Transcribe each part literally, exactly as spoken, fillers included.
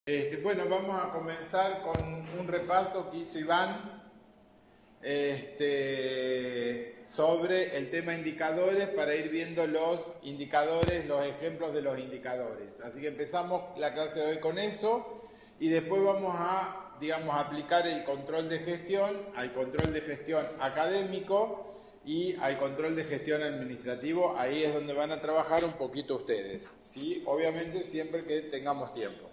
Este, bueno, vamos a comenzar con un repaso que hizo Iván este, sobre el tema indicadores para ir viendo los indicadores, los ejemplos de los indicadores. Así que empezamos la clase de hoy con eso y después vamos a, digamos, aplicar el control de gestión al control de gestión académico y al control de gestión administrativo. Ahí es donde van a trabajar un poquito ustedes, ¿sí? Obviamente siempre que tengamos tiempo.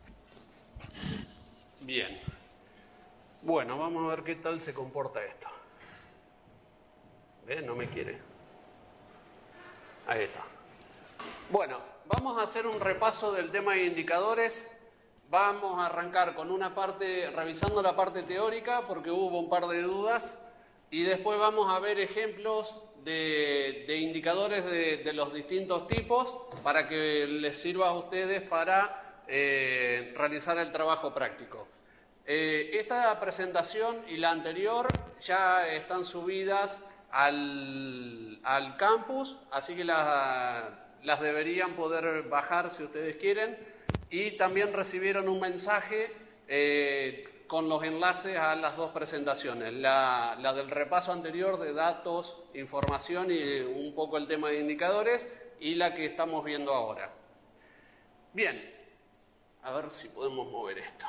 Bien. Bueno, vamos a ver qué tal se comporta esto. ¿Ves? No me quiere. Ahí está. Bueno, vamos a hacer un repaso del tema de indicadores. Vamos a arrancar con una parte, revisando la parte teórica, porque hubo un par de dudas. Y después vamos a ver ejemplos de, de indicadores de, de los distintos tipos para que les sirva a ustedes para eh, realizar el trabajo práctico. Eh, esta presentación y la anterior ya están subidas al, al campus, así que las, las deberían poder bajar si ustedes quieren. Y también recibieron un mensaje eh, con los enlaces a las dos presentaciones, la, la del repaso anterior de datos, información y un poco el tema de indicadores, y la que estamos viendo ahora. Bien, a ver si podemos mover esto.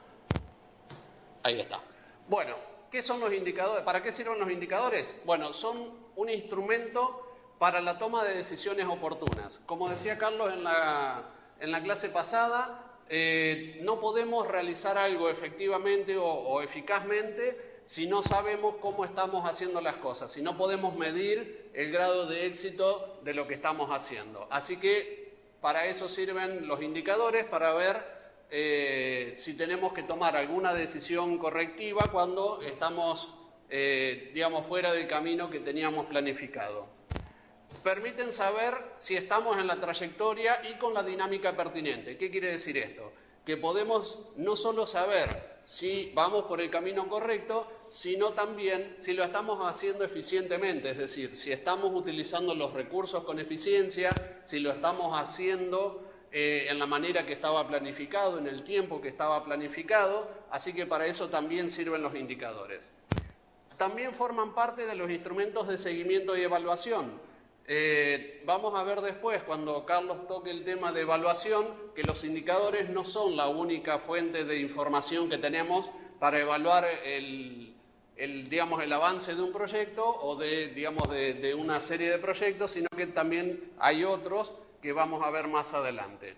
Ahí está. Bueno, ¿qué son los indicadores? ¿Para qué sirven los indicadores? Bueno, son un instrumento para la toma de decisiones oportunas. Como decía Carlos en la, en la clase pasada, eh, no podemos realizar algo efectivamente o, o eficazmente si no sabemos cómo estamos haciendo las cosas, si no podemos medir el grado de éxito de lo que estamos haciendo. Así que para eso sirven los indicadores, para ver Eh, si tenemos que tomar alguna decisión correctiva cuando estamos, eh, digamos, fuera del camino que teníamos planificado. Permiten saber si estamos en la trayectoria y con la dinámica pertinente. ¿Qué quiere decir esto? Que podemos no solo saber si vamos por el camino correcto, sino también si lo estamos haciendo eficientemente, es decir, si estamos utilizando los recursos con eficiencia, si lo estamos haciendo Eh, en la manera que estaba planificado, en el tiempo que estaba planificado, así que para eso también sirven los indicadores. También forman parte de los instrumentos de seguimiento y evaluación. Eh, vamos a ver después, cuando Carlos toque el tema de evaluación, que los indicadores no son la única fuente de información que tenemos para evaluar el, el, digamos, el avance de un proyecto o de, digamos, de, de una serie de proyectos, sino que también hay otros que vamos a ver más adelante.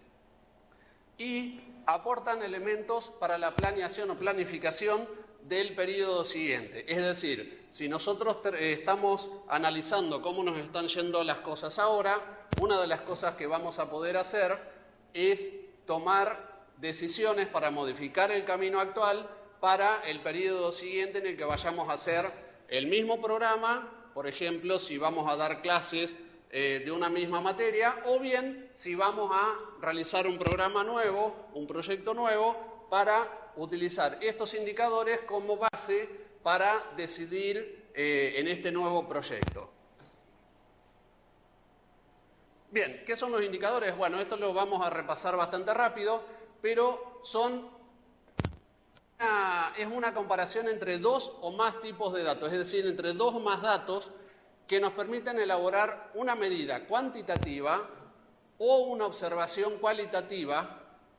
Y aportan elementos para la planeación o planificación del periodo siguiente. Es decir, si nosotros estamos analizando cómo nos están yendo las cosas ahora, una de las cosas que vamos a poder hacer es tomar decisiones para modificar el camino actual para el periodo siguiente en el que vayamos a hacer el mismo programa. Por ejemplo, si vamos a dar clases Eh, de una misma materia, o bien si vamos a realizar un programa nuevo, un proyecto nuevo, para utilizar estos indicadores como base para decidir eh, en este nuevo proyecto. Bien, ¿qué son los indicadores? Bueno, esto lo vamos a repasar bastante rápido, pero son una, es una comparación entre dos o más tipos de datos, es decir, entre dos o más datos que nos permiten elaborar una medida cuantitativa o una observación cualitativa.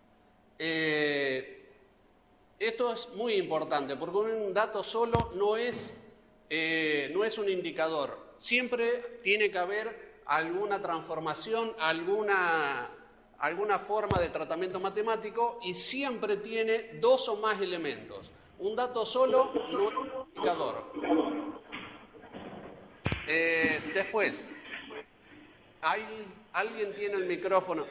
Eh, esto es muy importante porque un dato solo no es, eh, no es un indicador. Siempre tiene que haber alguna transformación, alguna, alguna forma de tratamiento matemático y siempre tiene dos o más elementos. Un dato solo no es un indicador. Eh, después, ¿hay, ¿alguien tiene el micrófono?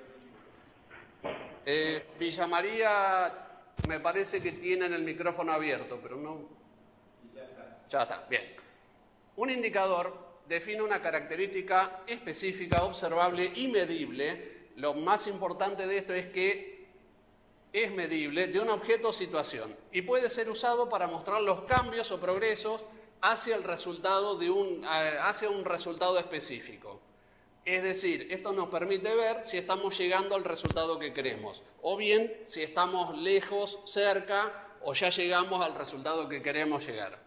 Eh, Villa María me parece que tienen el micrófono abierto, pero no... Ya está, bien. Un indicador define una característica específica, observable y medible. Lo más importante de esto es que es medible de un objeto o situación y puede ser usado para mostrar los cambios o progresos hacia el resultado de un, hacia un resultado específico. Es decir, esto nos permite ver si estamos llegando al resultado que queremos, o bien si estamos lejos, cerca, o ya llegamos al resultado que queremos llegar.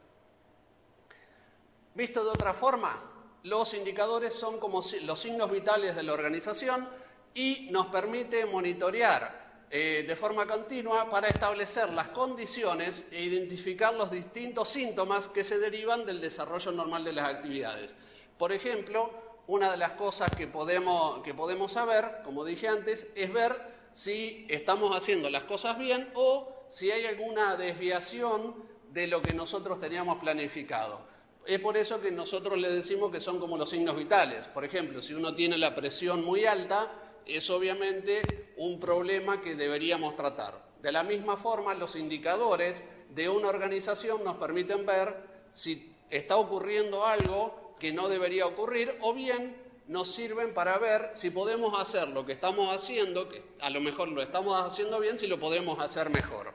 Visto de otra forma, los indicadores son como los signos vitales de la organización y nos permite monitorear eh, de forma continua para establecer las condiciones e identificar los distintos síntomas que se derivan del desarrollo normal de las actividades. Por ejemplo, una de las cosas que podemos, que podemos saber, como dije antes, es ver si estamos haciendo las cosas bien o si hay alguna desviación de lo que nosotros teníamos planificado. Es por eso que nosotros le decimos que son como los signos vitales. Por ejemplo, si uno tiene la presión muy alta, es obviamente un problema que deberíamos tratar. De la misma forma, los indicadores de una organización nos permiten ver si está ocurriendo algo que no debería ocurrir, o bien nos sirven para ver si podemos hacer lo que estamos haciendo, que a lo mejor lo estamos haciendo bien, si lo podemos hacer mejor.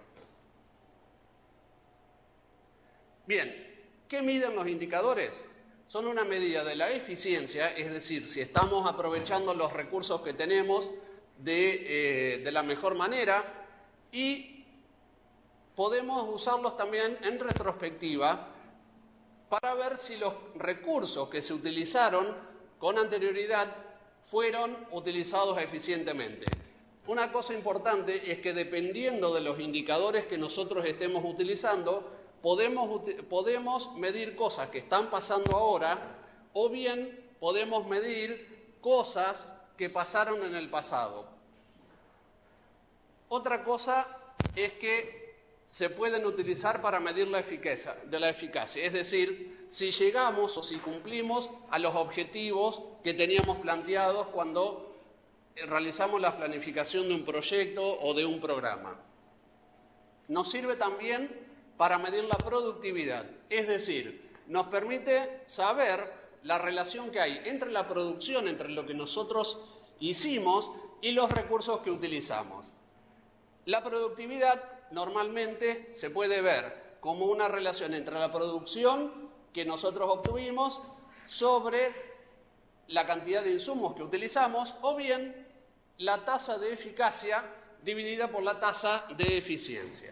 Bien, ¿qué miden los indicadores? Son una medida de la eficiencia, es decir, si estamos aprovechando los recursos que tenemos de, eh, de la mejor manera, y podemos usarlos también en retrospectiva para ver si los recursos que se utilizaron con anterioridad fueron utilizados eficientemente. Una cosa importante es que dependiendo de los indicadores que nosotros estemos utilizando, podemos, podemos medir cosas que están pasando ahora, o bien podemos medir cosas que pasaron en el pasado. Otra cosa es que se pueden utilizar para medir la eficacia, de la eficacia, es decir, si llegamos o si cumplimos a los objetivos que teníamos planteados cuando realizamos la planificación de un proyecto o de un programa. Nos sirve también para medir la productividad, es decir, nos permite saber la relación que hay entre la producción, entre lo que nosotros hicimos y los recursos que utilizamos. La productividad normalmente se puede ver como una relación entre la producción que nosotros obtuvimos sobre la cantidad de insumos que utilizamos, o bien la tasa de eficacia dividida por la tasa de eficiencia.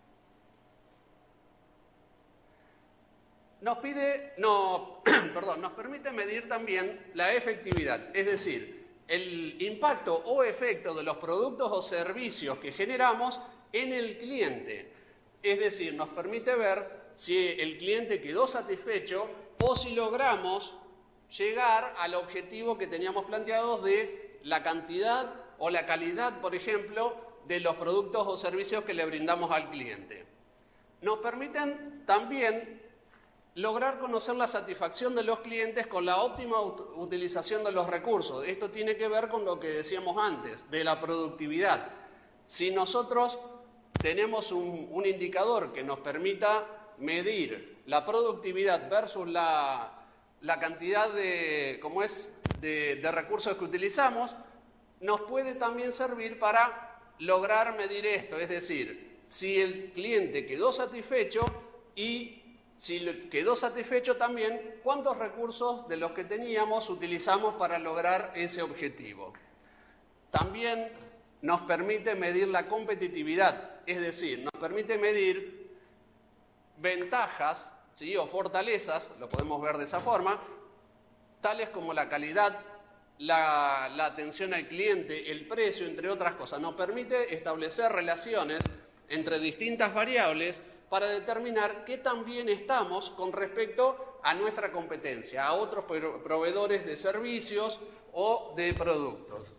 Nos pide, no, perdón, nos permite medir también la efectividad, es decir, el impacto o efecto de los productos o servicios que generamos en el cliente. Es decir, nos permite ver si el cliente quedó satisfecho o si logramos llegar al objetivo que teníamos planteado de la cantidad o la calidad, por ejemplo, de los productos o servicios que le brindamos al cliente. Nos permiten también lograr conocer la satisfacción de los clientes con la óptima utilización de los recursos. Esto tiene que ver con lo que decíamos antes, de la productividad. Si nosotros tenemos un, un indicador que nos permita medir la productividad versus la, la cantidad de, ¿cómo es? de, de recursos que utilizamos, nos puede también servir para lograr medir esto, es decir, si el cliente quedó satisfecho y si quedó satisfecho también, cuántos recursos de los que teníamos utilizamos para lograr ese objetivo. También nos permite medir la competitividad, es decir, nos permite medir ventajas, ¿sí? o fortalezas, lo podemos ver de esa forma, tales como la calidad, la, la atención al cliente, el precio, entre otras cosas. Nos permite establecer relaciones entre distintas variables para determinar qué tan bien estamos con respecto a nuestra competencia, a otros proveedores de servicios o de productos.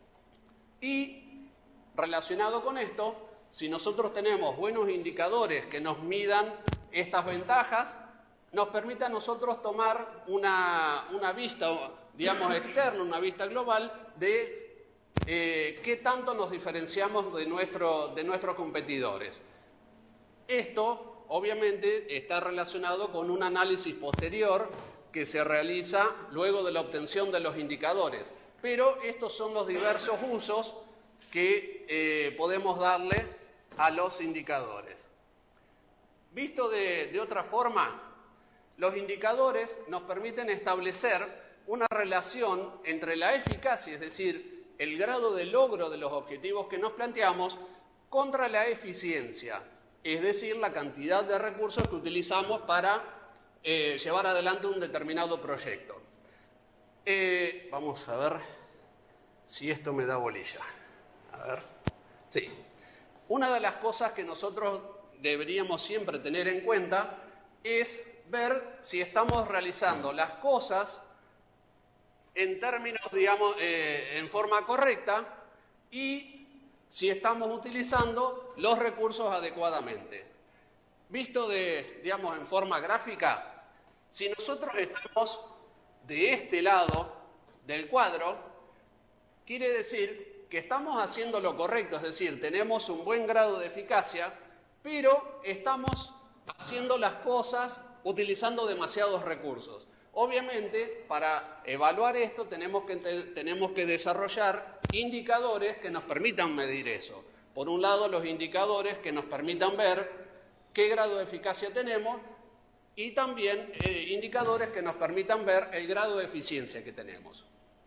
Y relacionado con esto, si nosotros tenemos buenos indicadores que nos midan estas ventajas, nos permite a nosotros tomar una, una vista, digamos, externa, una vista global de eh, qué tanto nos diferenciamos de, nuestro, de nuestros competidores. Esto, obviamente, está relacionado con un análisis posterior que se realiza luego de la obtención de los indicadores. Pero estos son los diversos usos que eh, podemos darle a los indicadores. Visto de, de otra forma, los indicadores nos permiten establecer una relación entre la eficacia, es decir, el grado de logro de los objetivos que nos planteamos, contra la eficiencia, es decir, la cantidad de recursos que utilizamos para eh, llevar adelante un determinado proyecto. Eh, vamos a ver si esto me da bolilla. A ver. Sí. Una de las cosas que nosotros deberíamos siempre tener en cuenta es ver si estamos realizando las cosas en términos, digamos, eh, en forma correcta y si estamos utilizando los recursos adecuadamente. Visto de, digamos, en forma gráfica, si nosotros estamos de este lado del cuadro, quiere decir que estamos haciendo lo correcto, es decir, tenemos un buen grado de eficacia, pero estamos haciendo las cosas utilizando demasiados recursos. Obviamente, para evaluar esto tenemos que, tenemos que desarrollar indicadores que nos permitan medir eso. Por un lado, los indicadores que nos permitan ver qué grado de eficacia tenemos y también eh, indicadores que nos permitan ver el grado de eficiencia que tenemos.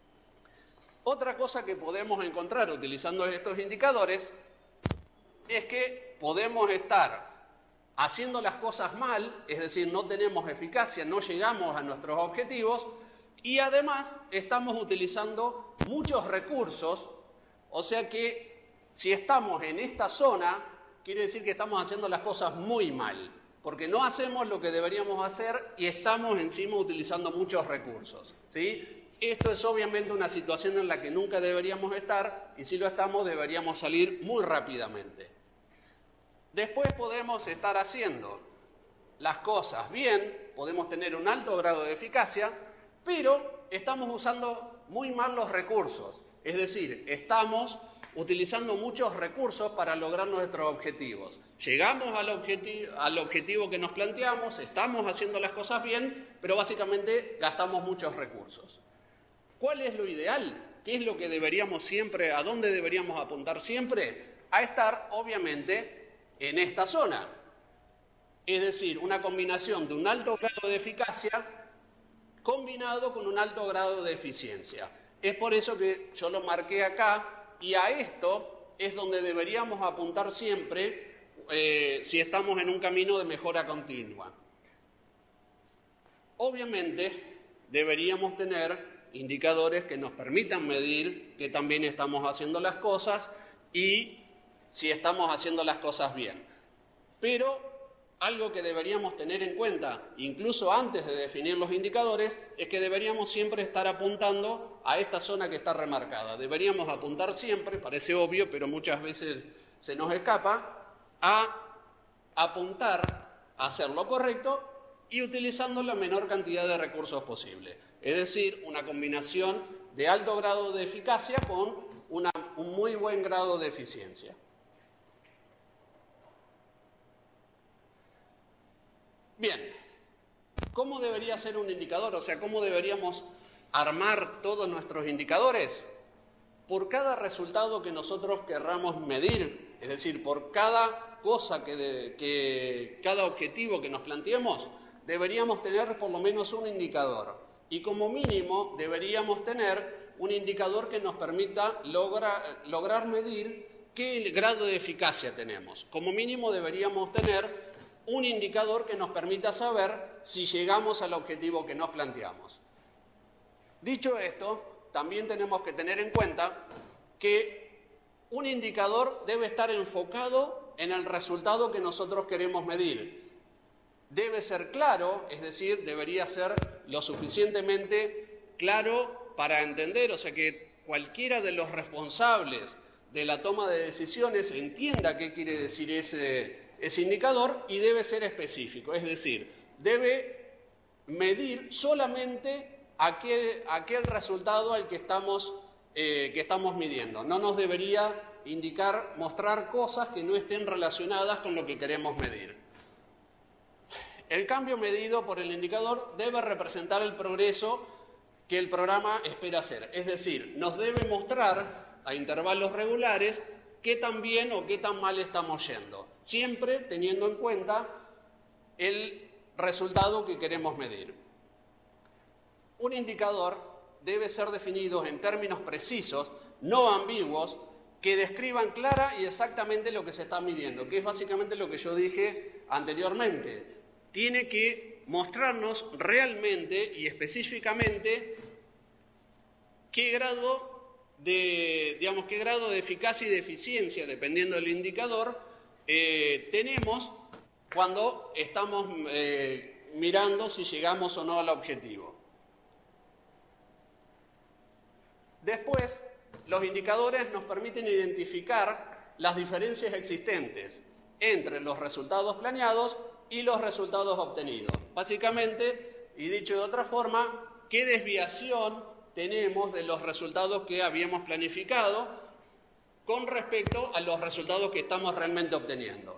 Otra cosa que podemos encontrar utilizando estos indicadores es que podemos estar haciendo las cosas mal, es decir, no tenemos eficacia, no llegamos a nuestros objetivos y además estamos utilizando muchos recursos, o sea que si estamos en esta zona, quiere decir que estamos haciendo las cosas muy mal, porque no hacemos lo que deberíamos hacer y estamos encima utilizando muchos recursos, ¿sí? Esto es obviamente una situación en la que nunca deberíamos estar y si lo estamos deberíamos salir muy rápidamente. Después podemos estar haciendo las cosas bien, podemos tener un alto grado de eficacia, pero estamos usando muy mal los recursos. Es decir, estamos utilizando muchos recursos para lograr nuestros objetivos. Llegamos al objetivo, al objetivo que nos planteamos, estamos haciendo las cosas bien, pero básicamente gastamos muchos recursos. ¿Cuál es lo ideal? ¿Qué es lo que deberíamos siempre, a dónde deberíamos apuntar siempre? A estar, obviamente, en esta zona, es decir, una combinación de un alto grado de eficacia combinado con un alto grado de eficiencia. Es por eso que yo lo marqué acá y a esto es donde deberíamos apuntar siempre eh, si estamos en un camino de mejora continua. Obviamente deberíamos tener indicadores que nos permitan medir que también estamos haciendo las cosas y si estamos haciendo las cosas bien. Pero algo que deberíamos tener en cuenta, incluso antes de definir los indicadores, es que deberíamos siempre estar apuntando a esta zona que está remarcada. Deberíamos apuntar siempre, parece obvio, pero muchas veces se nos escapa, a apuntar a hacer lo correcto y utilizando la menor cantidad de recursos posible. Es decir, una combinación de alto grado de eficacia con una, un muy buen grado de eficiencia. Bien, ¿cómo debería ser un indicador? O sea, ¿cómo deberíamos armar todos nuestros indicadores? Por cada resultado que nosotros querramos medir, es decir, por cada cosa que, de, que cada objetivo que nos planteemos, deberíamos tener por lo menos un indicador. Y como mínimo deberíamos tener un indicador que nos permita logra, lograr medir qué grado de eficacia tenemos. Como mínimo deberíamos tener un indicador que nos permita saber si llegamos al objetivo que nos planteamos. Dicho esto, también tenemos que tener en cuenta que un indicador debe estar enfocado en el resultado que nosotros queremos medir. Debe ser claro, es decir, debería ser lo suficientemente claro para entender, o sea que cualquiera de los responsables de la toma de decisiones entienda qué quiere decir ese ese indicador y debe ser específico, es decir, debe medir solamente aquel, aquel resultado al que estamos, eh, que estamos midiendo. No nos debería indicar, mostrar cosas que no estén relacionadas con lo que queremos medir. El cambio medido por el indicador debe representar el progreso que el programa espera hacer, es decir, nos debe mostrar a intervalos regulares qué tan bien o qué tan mal estamos yendo, siempre teniendo en cuenta el resultado que queremos medir. Un indicador debe ser definido en términos precisos, no ambiguos, que describan clara y exactamente lo que se está midiendo, que es básicamente lo que yo dije anteriormente. Tiene que mostrarnos realmente y específicamente qué grado de, digamos, qué grado de eficacia y de eficiencia, dependiendo del indicador, eh, tenemos cuando estamos eh, mirando si llegamos o no al objetivo. Después, los indicadores nos permiten identificar las diferencias existentes entre los resultados planeados y los resultados obtenidos. Básicamente, y dicho de otra forma, qué desviación tenemos de los resultados que habíamos planificado con respecto a los resultados que estamos realmente obteniendo.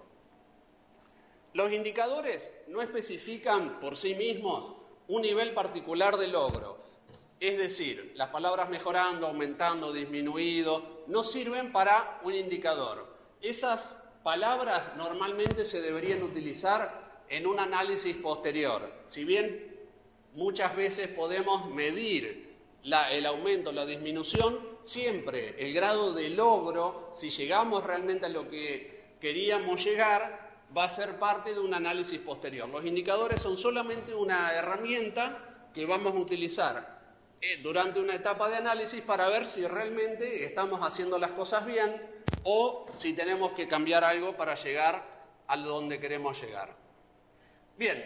Los indicadores no especifican por sí mismos un nivel particular de logro. Es decir, las palabras mejorando, aumentando, disminuido, no sirven para un indicador. Esas palabras normalmente se deberían utilizar en un análisis posterior. Si bien muchas veces podemos medir la, el aumento, la disminución, siempre el grado de logro, si llegamos realmente a lo que queríamos llegar, va a ser parte de un análisis posterior. Los indicadores son solamente una herramienta que vamos a utilizar durante una etapa de análisis para ver si realmente estamos haciendo las cosas bien o si tenemos que cambiar algo para llegar a donde queremos llegar. Bien,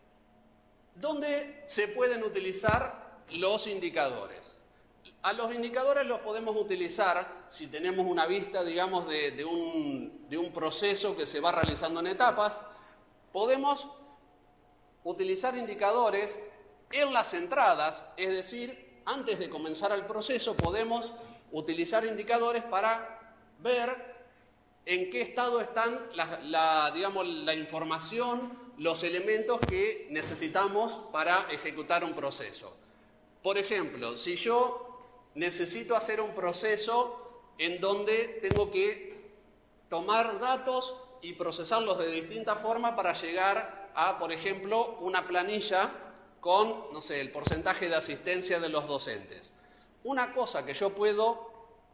¿dónde se pueden utilizar los indicadores? A los indicadores los podemos utilizar si tenemos una vista, digamos, de, de, un, de un proceso que se va realizando en etapas. Podemos utilizar indicadores en las entradas, es decir, antes de comenzar el proceso podemos utilizar indicadores para ver en qué estado están la, la, digamos, la información, los elementos que necesitamos para ejecutar un proceso. Por ejemplo, si yo necesito hacer un proceso en donde tengo que tomar datos y procesarlos de distintas formas para llegar a, por ejemplo, una planilla con, no sé, el porcentaje de asistencia de los docentes. Una cosa que yo puedo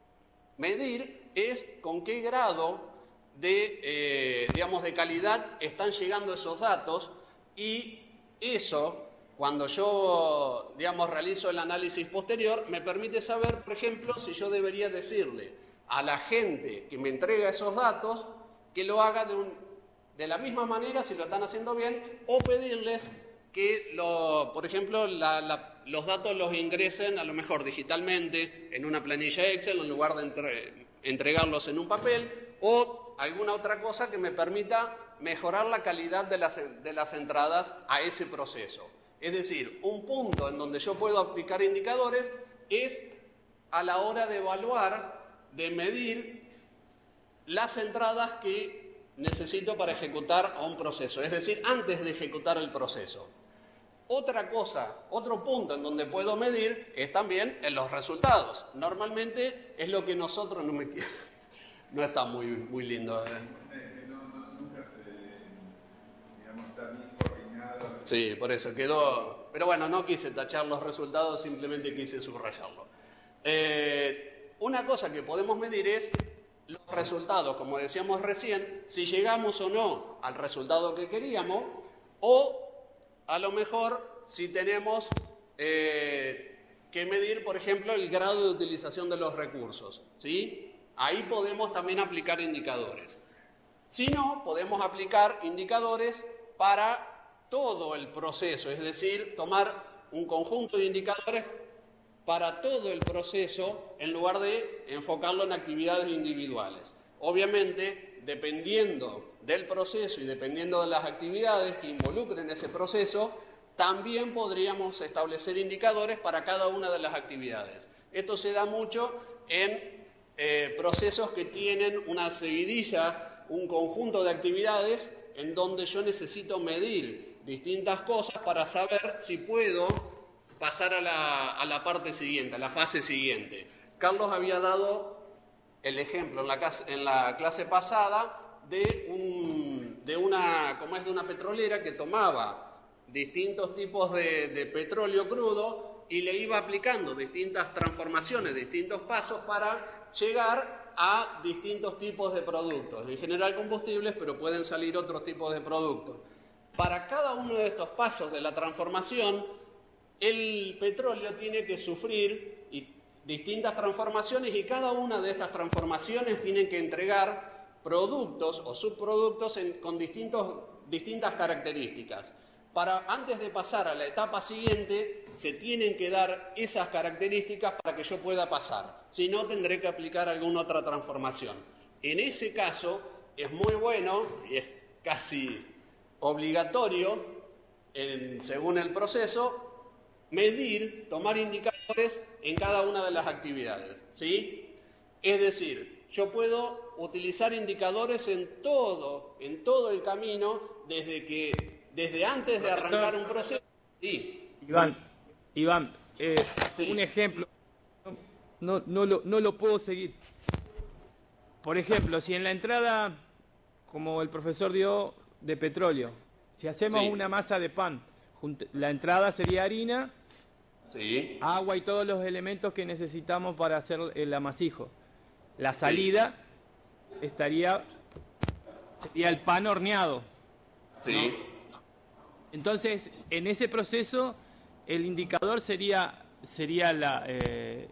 medir es con qué grado de, eh, digamos, de calidad están llegando esos datos, y eso, cuando yo, digamos, realizo el análisis posterior, me permite saber, por ejemplo, si yo debería decirle a la gente que me entrega esos datos que lo haga de, un, de la misma manera, si lo están haciendo bien, o pedirles que, lo, por ejemplo, la, la, los datos los ingresen a lo mejor digitalmente en una planilla Excel en lugar de entre, entregarlos en un papel, o alguna otra cosa que me permita mejorar la calidad de las, de las entradas a ese proceso. Es decir, un punto en donde yo puedo aplicar indicadores es a la hora de evaluar, de medir las entradas que necesito para ejecutar a un proceso, es decir, antes de ejecutar el proceso. Otra cosa, otro punto en donde puedo medir es también en los resultados. Normalmente es lo que nosotros no me no está muy, muy lindo. ¿eh? Eh, no, no, nunca se, digamos, está bien coordinado. Sí, por eso quedó. Pero bueno, no quise tachar los resultados, simplemente quise subrayarlo. Eh, una cosa que podemos medir es los resultados, como decíamos recién, si llegamos o no al resultado que queríamos, o a lo mejor si tenemos eh, que medir, por ejemplo, el grado de utilización de los recursos, ¿sí? Ahí podemos también aplicar indicadores. Si no, podemos aplicar indicadores para todo el proceso, es decir, tomar un conjunto de indicadores para todo el proceso en lugar de enfocarlo en actividades individuales. Obviamente, dependiendo del proceso y dependiendo de las actividades que involucren ese proceso, también podríamos establecer indicadores para cada una de las actividades. Esto se da mucho en eh, procesos que tienen una seguidilla, un conjunto de actividades en donde yo necesito medir distintas cosas para saber si puedo pasar a la, a la parte siguiente, a la fase siguiente. Carlos había dado el ejemplo en la clase, en la clase pasada de, un, de, una, como es de una petrolera que tomaba distintos tipos de, de petróleo crudo y le iba aplicando distintas transformaciones, distintos pasos para llegar a distintos tipos de productos. En general combustibles, pero pueden salir otros tipos de productos. Para cada uno de estos pasos de la transformación, el petróleo tiene que sufrir distintas transformaciones y cada una de estas transformaciones tiene que entregar productos o subproductos en, con distintos, distintas características. Para, antes de pasar a la etapa siguiente, se tienen que dar esas características para que yo pueda pasar. Si no, tendré que aplicar alguna otra transformación. En ese caso, es muy bueno y es casi obligatorio, en, según el proceso, medir, tomar indicadores en cada una de las actividades, ¿sí? Es decir, yo puedo utilizar indicadores en todo, en todo el camino, desde que, desde antes de arrancar un proceso. Sí. Iván, Iván, eh, Sí. un ejemplo, no, no, lo, no lo puedo seguir. Por ejemplo, si en la entrada, como el profesor dio, de petróleo, si hacemos Sí. una masa de pan, la entrada sería harina, Sí. agua y todos los elementos que necesitamos para hacer el amasijo. La salida estaría, sería el pan horneado. Sí. Entonces, en ese proceso, el indicador sería, sería la... Eh,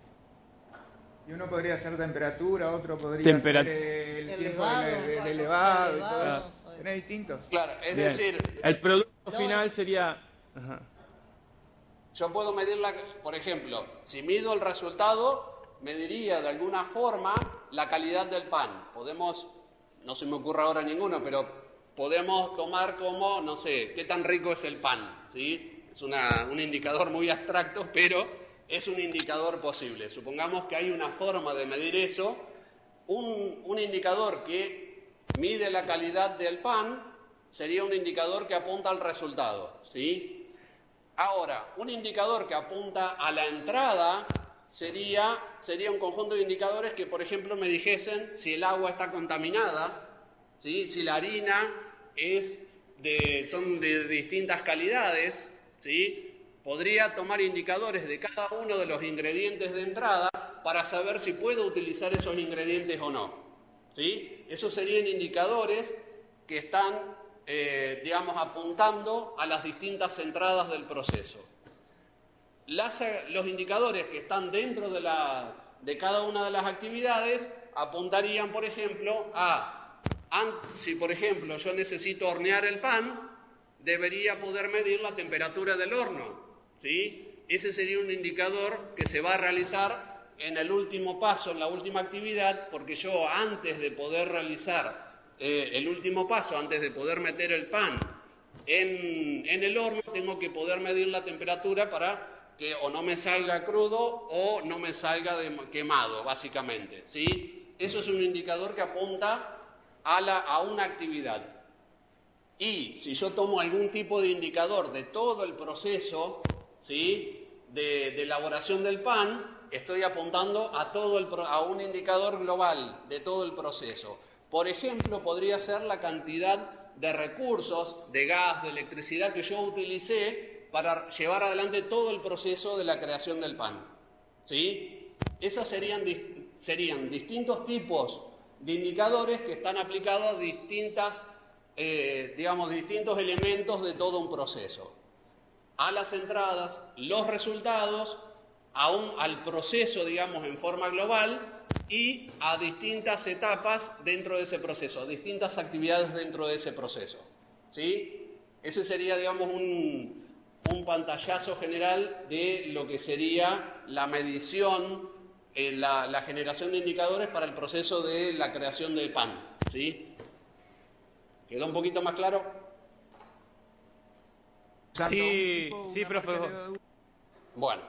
Y uno podría hacer temperatura, otro podría Tempera- hacer el tiempo Elevado, del, del cuando elevado y está todo elevado. eso. Tenés distintos. Claro, es bien. decir, el producto No. final sería... Ajá. yo puedo medir, la, por ejemplo, si mido el resultado, mediría de alguna forma la calidad del pan. Podemos, no se me ocurre ahora ninguno, pero podemos tomar como, no sé, qué tan rico es el pan, ¿sí? Es una, un indicador muy abstracto, pero es un indicador posible. Supongamos que hay una forma de medir eso. Un, un indicador que mide la calidad del pan sería un indicador que apunta al resultado, ¿sí? Ahora, un indicador que apunta a la entrada sería, sería un conjunto de indicadores que, por ejemplo, me dijesen si el agua está contaminada, ¿sí? Si la harina es de, son de distintas calidades, ¿sí? Podría tomar indicadores de cada uno de los ingredientes de entrada para saber si puedo utilizar esos ingredientes o no, ¿sí? Esos serían indicadores que están, eh, digamos, apuntando a las distintas entradas del proceso. Las, los indicadores que están dentro de, la, de cada una de las actividades apuntarían, por ejemplo, a, si por ejemplo yo necesito hornear el pan, debería poder medir la temperatura del horno, ¿sí? Ese sería un indicador que se va a realizar en el último paso, en la última actividad, porque yo antes de poder realizar eh, el último paso, antes de poder meter el pan en, en el horno, tengo que poder medir la temperatura para que o no me salga crudo o no me salga de, quemado, básicamente, ¿sí? Eso es un indicador que apunta a, la, a una actividad. Y si yo tomo algún tipo de indicador de todo el proceso, ¿sí? de, de elaboración del pan, estoy apuntando a, todo el, a un indicador global de todo el proceso. Por ejemplo, podría ser la cantidad de recursos, de gas, de electricidad que yo utilicé para llevar adelante todo el proceso de la creación del pan, ¿sí? Esos serían, serían distintos tipos de indicadores que están aplicados a distintas, eh, digamos, distintos elementos de todo un proceso. A las entradas, los resultados, a un, al proceso, digamos, en forma global y a distintas etapas dentro de ese proceso, a distintas actividades dentro de ese proceso, ¿sí? Ese sería, digamos, un... un pantallazo general de lo que sería la medición, eh, la, la generación de indicadores para el proceso de la creación del pan, ¿sí? ¿Quedó un poquito más claro? Sí, sí, profesor. Bueno.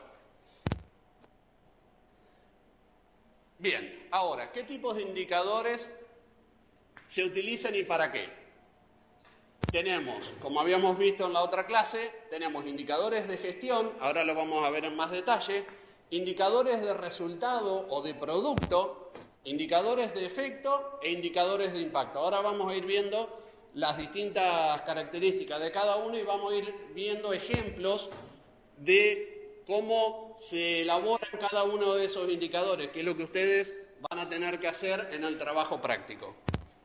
Bien, ahora, ¿qué tipos de indicadores se utilizan y para qué? Tenemos, como habíamos visto en la otra clase, tenemos indicadores de gestión, ahora lo vamos a ver en más detalle, indicadores de resultado o de producto, indicadores de efecto e indicadores de impacto. Ahora vamos a ir viendo las distintas características de cada uno y vamos a ir viendo ejemplos de cómo se elaboran cada uno de esos indicadores, que es lo que ustedes van a tener que hacer en el trabajo práctico.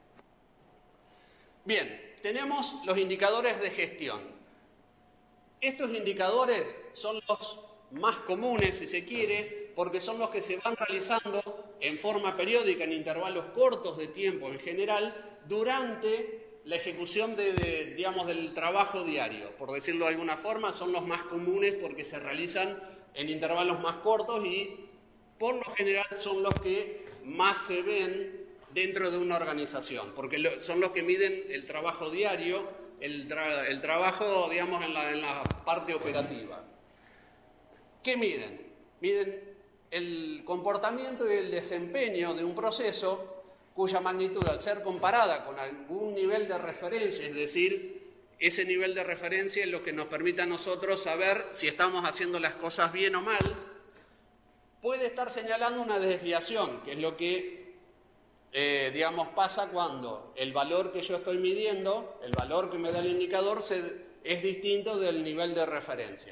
Bien, tenemos los indicadores de gestión. Estos indicadores son los más comunes, si se quiere, porque son los que se van realizando en forma periódica, en intervalos cortos de tiempo en general, durante la ejecución de, de, digamos, del trabajo diario. Por decirlo de alguna forma, son los más comunes porque se realizan en intervalos más cortos y por lo general son los que más se ven dentro de una organización, porque lo, son los que miden el trabajo diario, el, tra, el trabajo, digamos, en la, en la parte operativa. ¿Qué miden? Miden el comportamiento y el desempeño de un proceso cuya magnitud, al ser comparada con algún nivel de referencia, es decir, ese nivel de referencia es lo que nos permite a nosotros saber si estamos haciendo las cosas bien o mal, puede estar señalando una desviación, que es lo que, eh, digamos, pasa cuando el valor que yo estoy midiendo, el valor que me da el indicador, se, es distinto del nivel de referencia.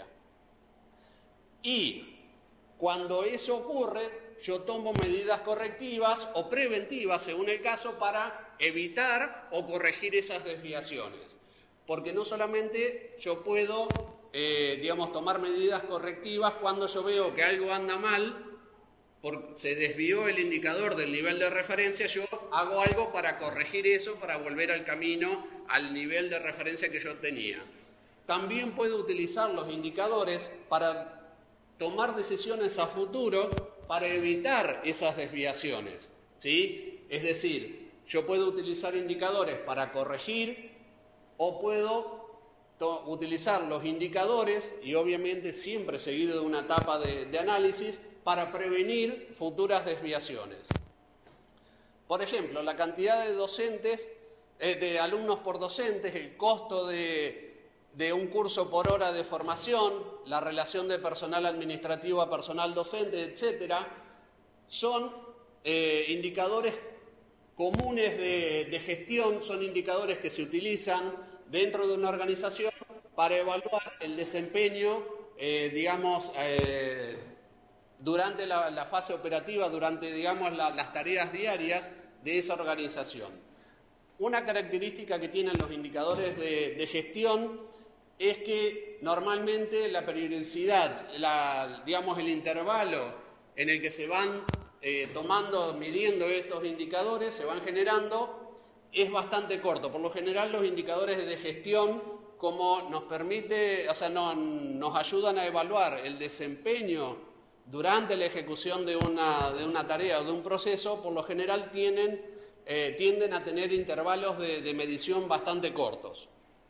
Y cuando eso ocurre, yo tomo medidas correctivas o preventivas, según el caso, para evitar o corregir esas desviaciones. Porque no solamente yo puedo, eh, digamos, tomar medidas correctivas cuando yo veo que algo anda mal, porque se desvió el indicador del nivel de referencia, yo hago algo para corregir eso, para volver al camino, al nivel de referencia que yo tenía. También puedo utilizar los indicadores para tomar decisiones a futuro para evitar esas desviaciones, ¿sí? Es decir, yo puedo utilizar indicadores para corregir o puedo utilizar los indicadores, y obviamente siempre seguido de una etapa de, de análisis, para prevenir futuras desviaciones. Por ejemplo, la cantidad de docentes, eh, de alumnos por docentes, el costo de de un curso por hora de formación, la relación de personal administrativo a personal docente, etcétera, son eh, indicadores comunes de, de gestión, son indicadores que se utilizan dentro de una organización para evaluar el desempeño, eh, digamos, eh, durante la, la fase operativa, durante, digamos, la, las tareas diarias de esa organización. Una característica que tienen los indicadores de, de gestión es que normalmente la periodicidad, la, digamos el intervalo en el que se van eh, tomando, midiendo estos indicadores, se van generando, es bastante corto. Por lo general los indicadores de gestión, como nos permite, o sea, no, nos ayudan a evaluar el desempeño durante la ejecución de una, de una tarea o de un proceso, por lo general tienen, eh, tienden a tener intervalos de, de medición bastante cortos.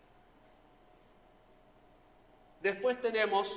Después tenemos,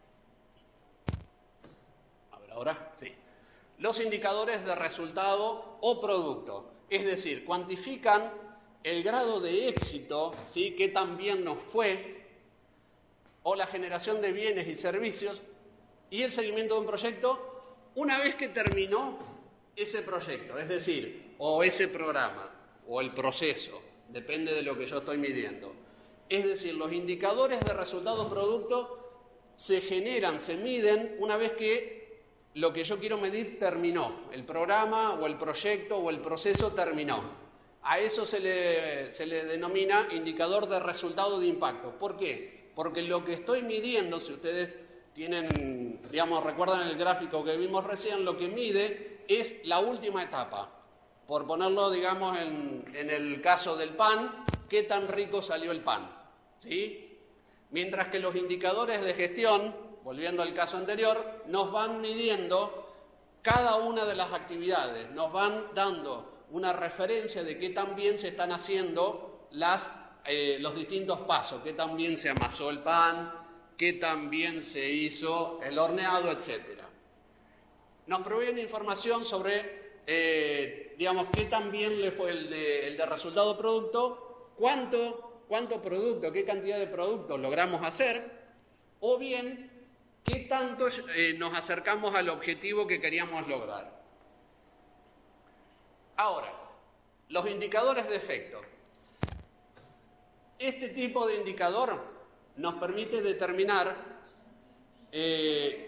a ver ahora, sí, los indicadores de resultado o producto, es decir, cuantifican el grado de éxito, ¿sí?, qué tan bien nos fue, o la generación de bienes y servicios y el seguimiento de un proyecto una vez que terminó ese proyecto, es decir, o ese programa, o el proceso, depende de lo que yo estoy midiendo. Es decir, los indicadores de resultado producto se generan, se miden una vez que lo que yo quiero medir terminó, el programa o el proyecto o el proceso terminó. A eso se le, se le denomina indicador de resultado de impacto. ¿Por qué? Porque lo que estoy midiendo, si ustedes tienen, digamos, recuerdan el gráfico que vimos recién, lo que mide es la última etapa. Por ponerlo, digamos, en, en el caso del pan, ¿qué tan rico salió el pan? ¿Sí? Mientras que los indicadores de gestión, volviendo al caso anterior, nos van midiendo cada una de las actividades, nos van dando una referencia de qué tan bien se están haciendo las, eh, los distintos pasos, qué tan bien se amasó el pan, qué tan bien se hizo el horneado, etcétera. Nos proveen información sobre, eh, digamos, qué tan bien le fue el de, el de resultado producto, cuánto, cuánto producto, qué cantidad de productos logramos hacer, o bien qué tanto eh, nos acercamos al objetivo que queríamos lograr. Ahora, los indicadores de efecto. Este tipo de indicador nos permite determinar eh,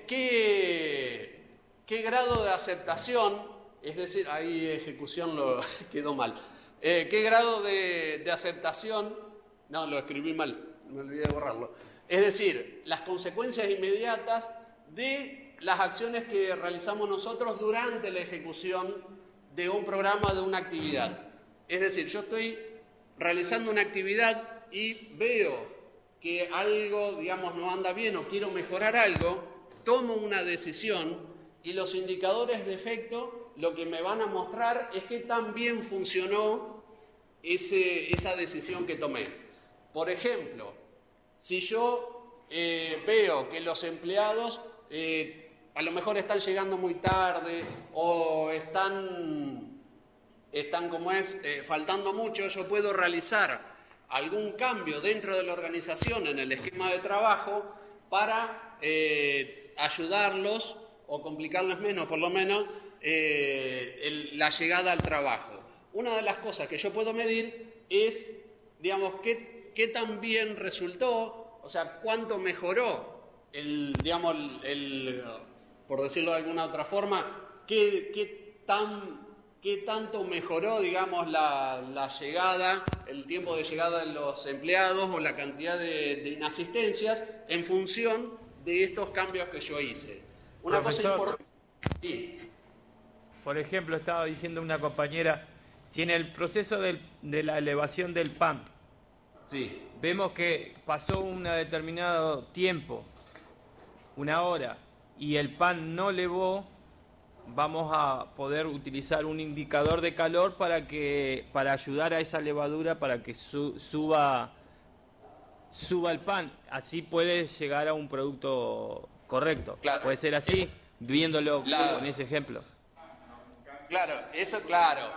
qué, qué grado de aceptación, es decir, ahí ejecución lo quedó mal, eh, qué grado de, de aceptación, no, lo escribí mal, me olvidé de borrarlo, es decir, las consecuencias inmediatas de las acciones que realizamos nosotros durante la ejecución de un programa, de una actividad. Es decir, yo estoy realizando una actividad y veo que algo, digamos, no anda bien o quiero mejorar algo, tomo una decisión y los indicadores de efecto lo que me van a mostrar es que tan bien funcionó ese, esa decisión que tomé. Por ejemplo, si yo eh, veo que los empleados eh, a lo mejor están llegando muy tarde o están, están como es, eh, faltando mucho, yo puedo realizar algún cambio dentro de la organización en el esquema de trabajo para eh, ayudarlos o complicarles menos, por lo menos, eh, el, la llegada al trabajo. Una de las cosas que yo puedo medir es, digamos, qué, qué tan bien resultó, o sea, cuánto mejoró el, digamos, el, el, por decirlo de alguna otra forma, qué, qué, tan, qué tanto mejoró, digamos, la, la llegada, el tiempo de llegada de los empleados o la cantidad de, de inasistencias en función de estos cambios que yo hice. Una Profesor, cosa importante. Sí. Por ejemplo, estaba diciendo una compañera, si en el proceso del, de la elevación del P A M Sí. vemos que pasó un determinado tiempo, una hora, y el P A M no elevó, vamos a poder utilizar un indicador de calor para que para ayudar a esa levadura para que su, suba suba el P A M. Así puede llegar a un producto correcto. Claro. Puede ser así, Es, viéndolo la, con ese ejemplo. Claro, eso claro.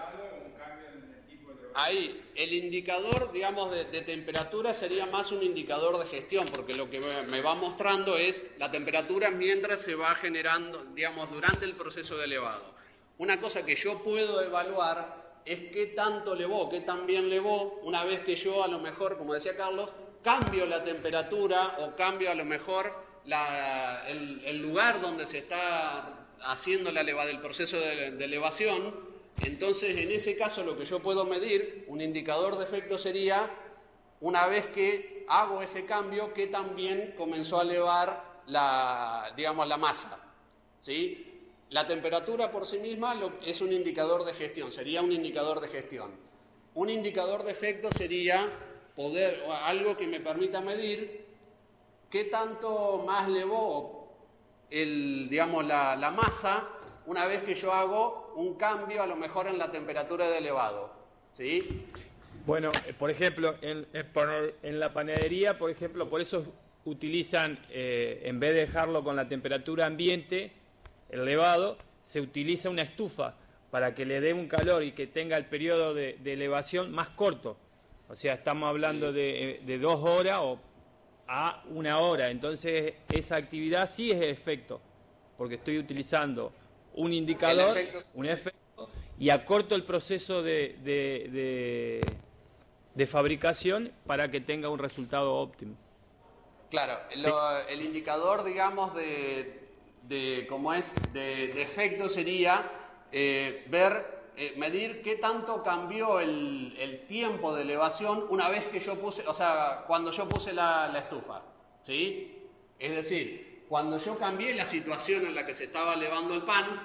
Ahí, el indicador, digamos, de, de temperatura sería más un indicador de gestión, porque lo que me, me va mostrando es la temperatura mientras se va generando, digamos, durante el proceso de elevado. Una cosa que yo puedo evaluar es qué tanto elevó, qué tan bien elevó, una vez que yo, a lo mejor, como decía Carlos, cambio la temperatura o cambio a lo mejor la, el, el lugar donde se está haciendo la eleva, el proceso de, de elevación. Entonces, en ese caso, lo que yo puedo medir, un indicador de efecto sería, una vez que hago ese cambio, que también comenzó a elevar la, digamos, la masa, ¿sí? La temperatura por sí misma lo, es un indicador de gestión, sería un indicador de gestión. Un indicador de efecto sería poder, o algo que me permita medir qué tanto más elevó el, digamos, la, la masa una vez que yo hago un cambio a lo mejor en la temperatura de elevado, ¿sí? Bueno, eh, por ejemplo, en, en la panadería, por ejemplo, por eso utilizan, eh, en vez de dejarlo con la temperatura ambiente, el elevado, se utiliza una estufa para que le dé un calor y que tenga el periodo de, de elevación más corto. O sea, estamos hablando de, de dos horas o a una hora. Entonces, esa actividad sí es efecto, porque estoy utilizando un indicador, efecto. un efecto, y acorto el proceso de, de, de, de fabricación para que tenga un resultado óptimo. Claro, sí. lo, el indicador, digamos, de, de cómo es, de, de efecto sería eh, ver, eh, medir qué tanto cambió el, el tiempo de elevación una vez que yo puse, o sea, cuando yo puse la, la estufa, ¿sí? Es decir, cuando yo cambié la situación en la que se estaba elevando el pan,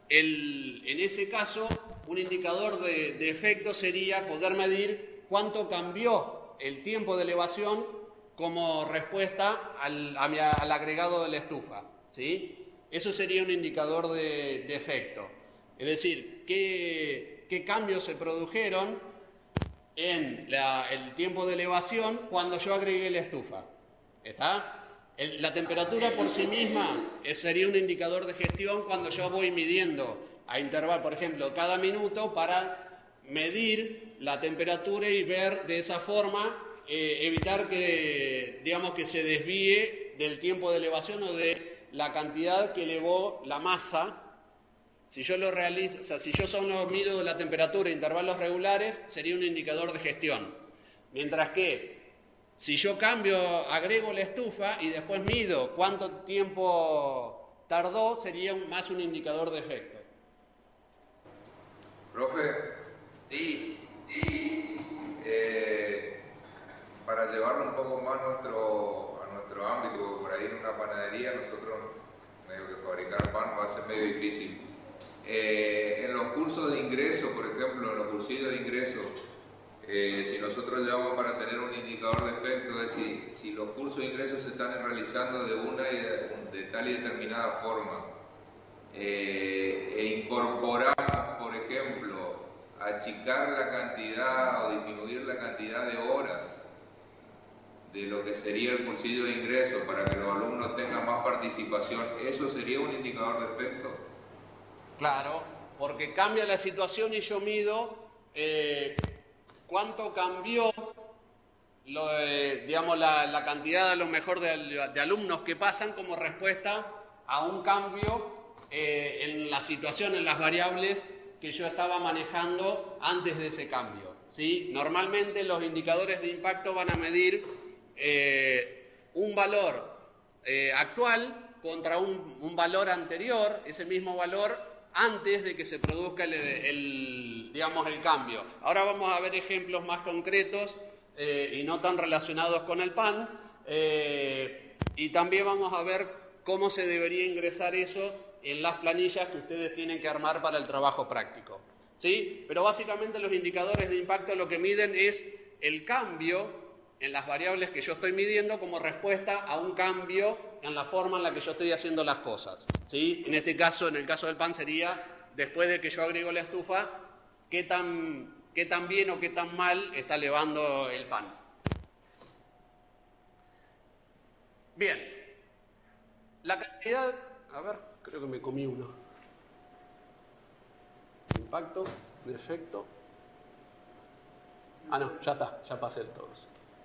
el, en ese caso, un indicador de, de efecto sería poder medir cuánto cambió el tiempo de elevación como respuesta al, a mi, al agregado de la estufa, ¿sí? Eso sería un indicador de, de efecto. Es decir, qué, qué cambios se produjeron en la, el tiempo de elevación cuando yo agregué la estufa. ¿Está? El, la temperatura por sí misma sería un indicador de gestión cuando yo voy midiendo a intervalo, por ejemplo, cada minuto para medir la temperatura y ver de esa forma, eh, evitar que, digamos, que se desvíe del tiempo de elevación o de la cantidad que elevó la masa. Si yo lo realizo, o sea, si yo solo mido la temperatura a intervalos regulares, sería un indicador de gestión. Mientras que Si yo cambio, agrego la estufa y después mido cuánto tiempo tardó, sería un, más un indicador de efecto. Profe, Sí. eh, para llevarlo un poco más nuestro, a nuestro ámbito, porque por ahí en una panadería nosotros, medio que fabricar pan va a ser medio difícil. Eh, en los cursos de ingreso, por ejemplo, en los cursillos de ingreso, eh, si nosotros llevamos para tener un indicador de efecto, es decir, si los cursos de ingreso se están realizando de una y de, de tal y determinada forma, eh, e incorporamos, por ejemplo, achicar la cantidad o disminuir la cantidad de horas de lo que sería el cursillo de ingreso para que los alumnos tengan más participación, ¿eso sería un indicador de efecto? Claro, porque cambia la situación y yo mido eh, cuánto cambió lo, eh, digamos, la, la cantidad a lo mejor de, de alumnos que pasan como respuesta a un cambio eh, en la situación, en las variables que yo estaba manejando antes de ese cambio, ¿sí? Normalmente los indicadores de impacto van a medir eh, un valor eh, actual contra un, un valor anterior, ese mismo valor antes de que se produzca el, el, digamos, el cambio. Ahora vamos a ver ejemplos más concretos eh, y no tan relacionados con el pan, eh, y también vamos a ver cómo se debería ingresar eso en las planillas que ustedes tienen que armar para el trabajo práctico, ¿sí? Pero básicamente los indicadores de impacto lo que miden es el cambio en las variables que yo estoy midiendo como respuesta a un cambio en la forma en la que yo estoy haciendo las cosas, ¿sí? En este caso, en el caso del pan sería, después de que yo agrego la estufa, qué tan, qué tan bien o qué tan mal está levando el pan. Bien, la cantidad, a ver, creo que me comí uno. Impacto, de efecto. Ah, no, ya está, ya pasé todos.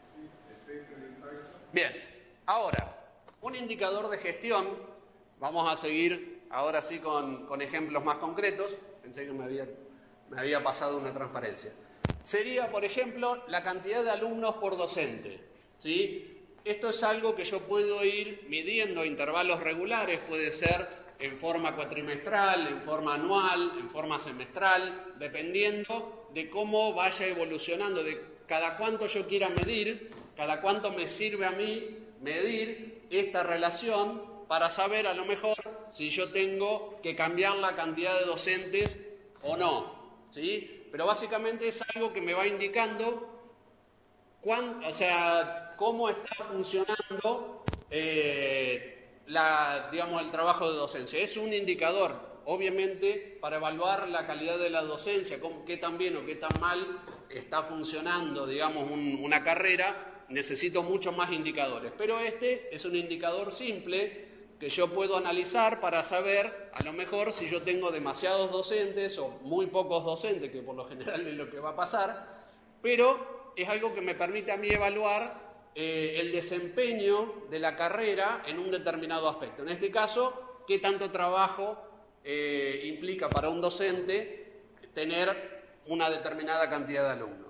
Bien, ahora, un indicador de gestión, vamos a seguir ahora sí con, con ejemplos más concretos, pensé que me había, me había pasado una transparencia. Sería, por ejemplo, la cantidad de alumnos por docente, ¿sí? Esto es algo que yo puedo ir midiendo a intervalos regulares, puede ser en forma cuatrimestral, en forma anual, en forma semestral, dependiendo de cómo vaya evolucionando, de cada cuánto yo quiera medir, cada cuánto me sirve a mí medir esta relación para saber a lo mejor si yo tengo que cambiar la cantidad de docentes o no, ¿sí? Pero básicamente es algo que me va indicando cuán, o sea, cómo está funcionando eh, la, digamos, el trabajo de docencia. Es un indicador, obviamente, para evaluar la calidad de la docencia, cómo, qué tan bien o qué tan mal está funcionando, digamos, un, una carrera. Necesito muchos más indicadores, pero este es un indicador simple que yo puedo analizar para saber, a lo mejor, si yo tengo demasiados docentes o muy pocos docentes, que por lo general es lo que va a pasar, pero es algo que me permite a mí evaluar eh, el desempeño de la carrera en un determinado aspecto. En este caso, qué tanto trabajo eh, implica para un docente tener una determinada cantidad de alumnos.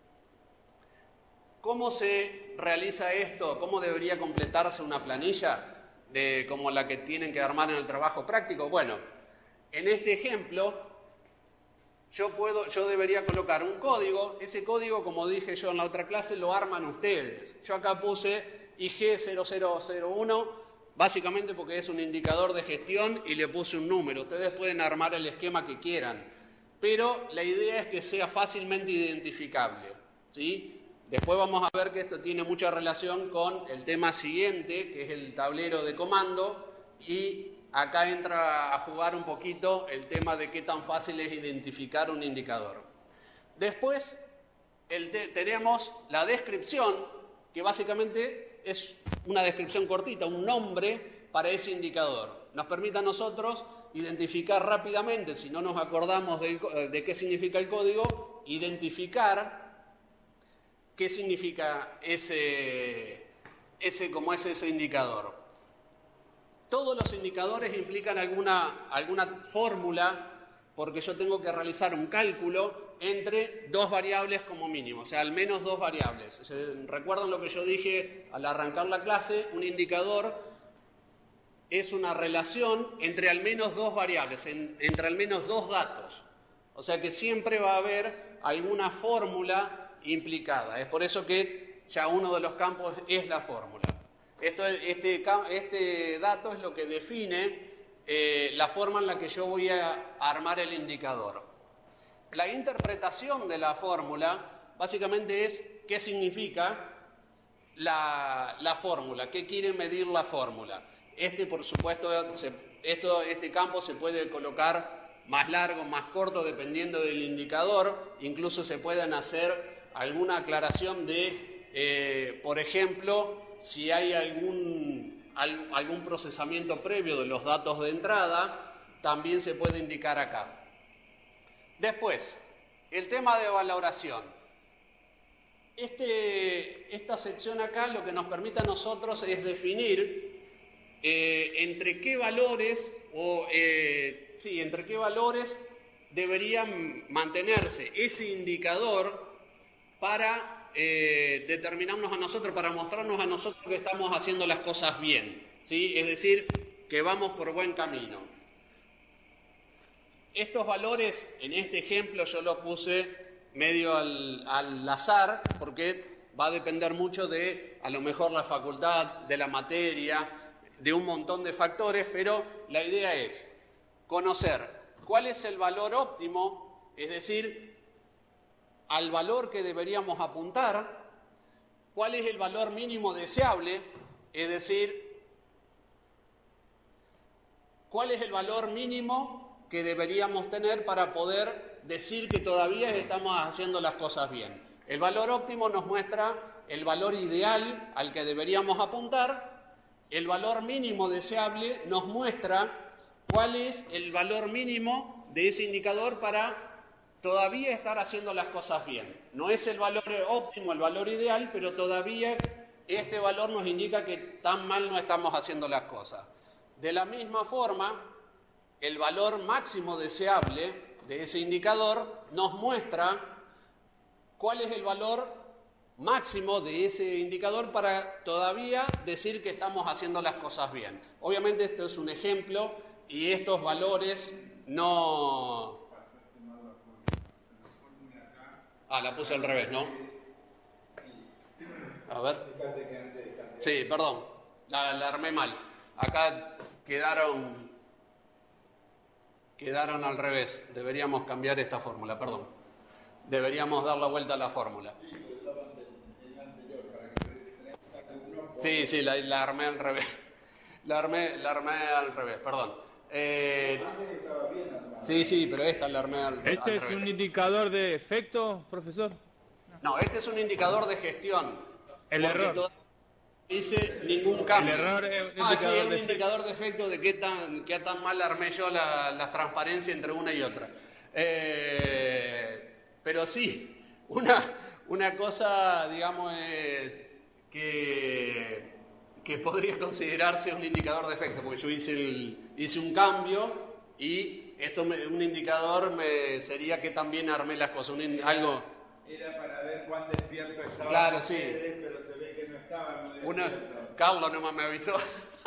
¿Cómo se realiza esto? ¿Cómo debería completarse una planilla de, como la que tienen que armar en el trabajo práctico? Bueno, en este ejemplo, yo, puedo, yo debería colocar un código. Ese código, como dije yo en la otra clase, lo arman ustedes. Yo acá puse I G cero cero cero uno, básicamente porque es un indicador de gestión y le puse un número. Ustedes pueden armar el esquema que quieran, pero la idea es que sea fácilmente identificable, ¿sí? Después vamos a ver que esto tiene mucha relación con el tema siguiente, que es el tablero de comando, y acá entra a jugar un poquito el tema de qué tan fácil es identificar un indicador. Después el te tenemos la descripción, que básicamente es una descripción cortita, un nombre para ese indicador. Nos permite a nosotros identificar rápidamente, si no nos acordamos de, de qué significa el código, identificar qué significa ese, ese, como es ese indicador. Todos los indicadores implican alguna, alguna fórmula, porque yo tengo que realizar un cálculo entre dos variables como mínimo, o sea, al menos dos variables. ¿Recuerdan lo que yo dije al arrancar la clase? Un indicador es una relación entre al menos dos variables, en, entre al menos dos datos. O sea que siempre va a haber alguna fórmula implicada. Es por eso que ya uno de los campos es la fórmula. Esto, este, este dato es lo que define eh, la forma en la que yo voy a armar el indicador. La interpretación de la fórmula básicamente es qué significa la, la fórmula, qué quiere medir la fórmula. Este, por supuesto, se, esto, este campo se puede colocar más largo, más corto, dependiendo del indicador. Incluso se pueden hacer alguna aclaración de, eh, por ejemplo, si hay algún, algún procesamiento previo de los datos de entrada, también se puede indicar acá. Después, el tema de valoración. Este, esta sección acá lo que nos permite a nosotros es definir eh, entre qué valores o eh, sí, entre qué valores deberían mantenerse ese indicador para eh, determinarnos a nosotros, para mostrarnos a nosotros que estamos haciendo las cosas bien, ¿sí? Es decir, que vamos por buen camino. Estos valores, en este ejemplo yo los puse medio al, al azar, porque va a depender mucho de, a lo mejor, la facultad, de la materia, de un montón de factores, pero la idea es conocer cuál es el valor óptimo, es decir, al valor que deberíamos apuntar, cuál es el valor mínimo deseable, es decir, cuál es el valor mínimo que deberíamos tener para poder decir que todavía estamos haciendo las cosas bien. El valor óptimo nos muestra el valor ideal al que deberíamos apuntar. El valor mínimo deseable nos muestra cuál es el valor mínimo de ese indicador para todavía estar haciendo las cosas bien. No es el valor óptimo, el valor ideal, pero todavía este valor nos indica que tan mal no estamos haciendo las cosas. De la misma forma, el valor máximo deseable de ese indicador nos muestra cuál es el valor máximo de ese indicador para todavía decir que estamos haciendo las cosas bien. Obviamente esto es un ejemplo y estos valores no... Ah, la puse al revés, ¿no? A ver. Sí, perdón, la, la armé mal. Acá quedaron... Quedaron al revés. Deberíamos cambiar esta fórmula, perdón. Deberíamos dar la vuelta a la fórmula. Sí, sí, la, la armé al revés. La armé, la armé al revés, perdón. Eh, sí, sí, pero esta la armé al, ¿Este al es revés. un indicador de efecto, profesor? No, este es un indicador de gestión. El error. No dice ningún cambio. El error es un ah, indicador sí, es un de indicador de efecto de qué tan, qué tan mal armé yo la, la transparencia entre una y otra. Eh, pero sí, una, una cosa, digamos, eh, que, que podría considerarse un indicador de efecto, porque yo hice, el, hice un cambio y esto me, un indicador me sería que también armé las cosas, un, algo... Era para ver cuán despierto estaba. Claro, sí. Pero se ve que no estaba muy despierto. Una, Carlos nomás me avisó.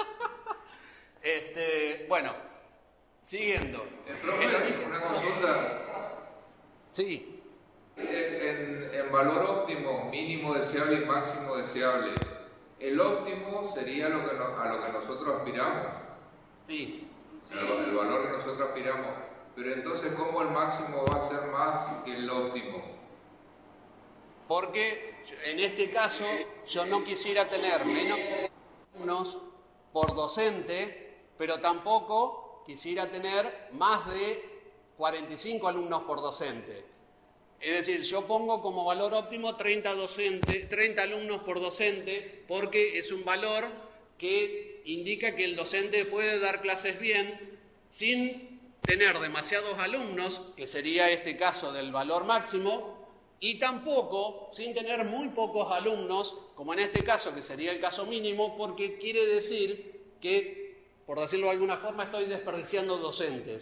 este, bueno, siguiendo. Eh, profe, una consulta. Sí. En, en, en valor óptimo, mínimo deseable y máximo deseable, el óptimo sería lo que no, a lo que nosotros aspiramos. Sí. El, el valor que nosotros aspiramos. Pero entonces, ¿cómo el máximo va a ser más que el óptimo? Porque en este caso yo no quisiera tener menos alumnos por docente, pero tampoco quisiera tener más de cuarenta y cinco alumnos por docente. Es decir, yo pongo como valor óptimo treinta, docente, treinta alumnos por docente, porque es un valor que indica que el docente puede dar clases bien sin tener demasiados alumnos, que sería este caso del valor máximo, y tampoco sin tener muy pocos alumnos, como en este caso, que sería el caso mínimo, porque quiere decir que, por decirlo de alguna forma, estoy desperdiciando docentes.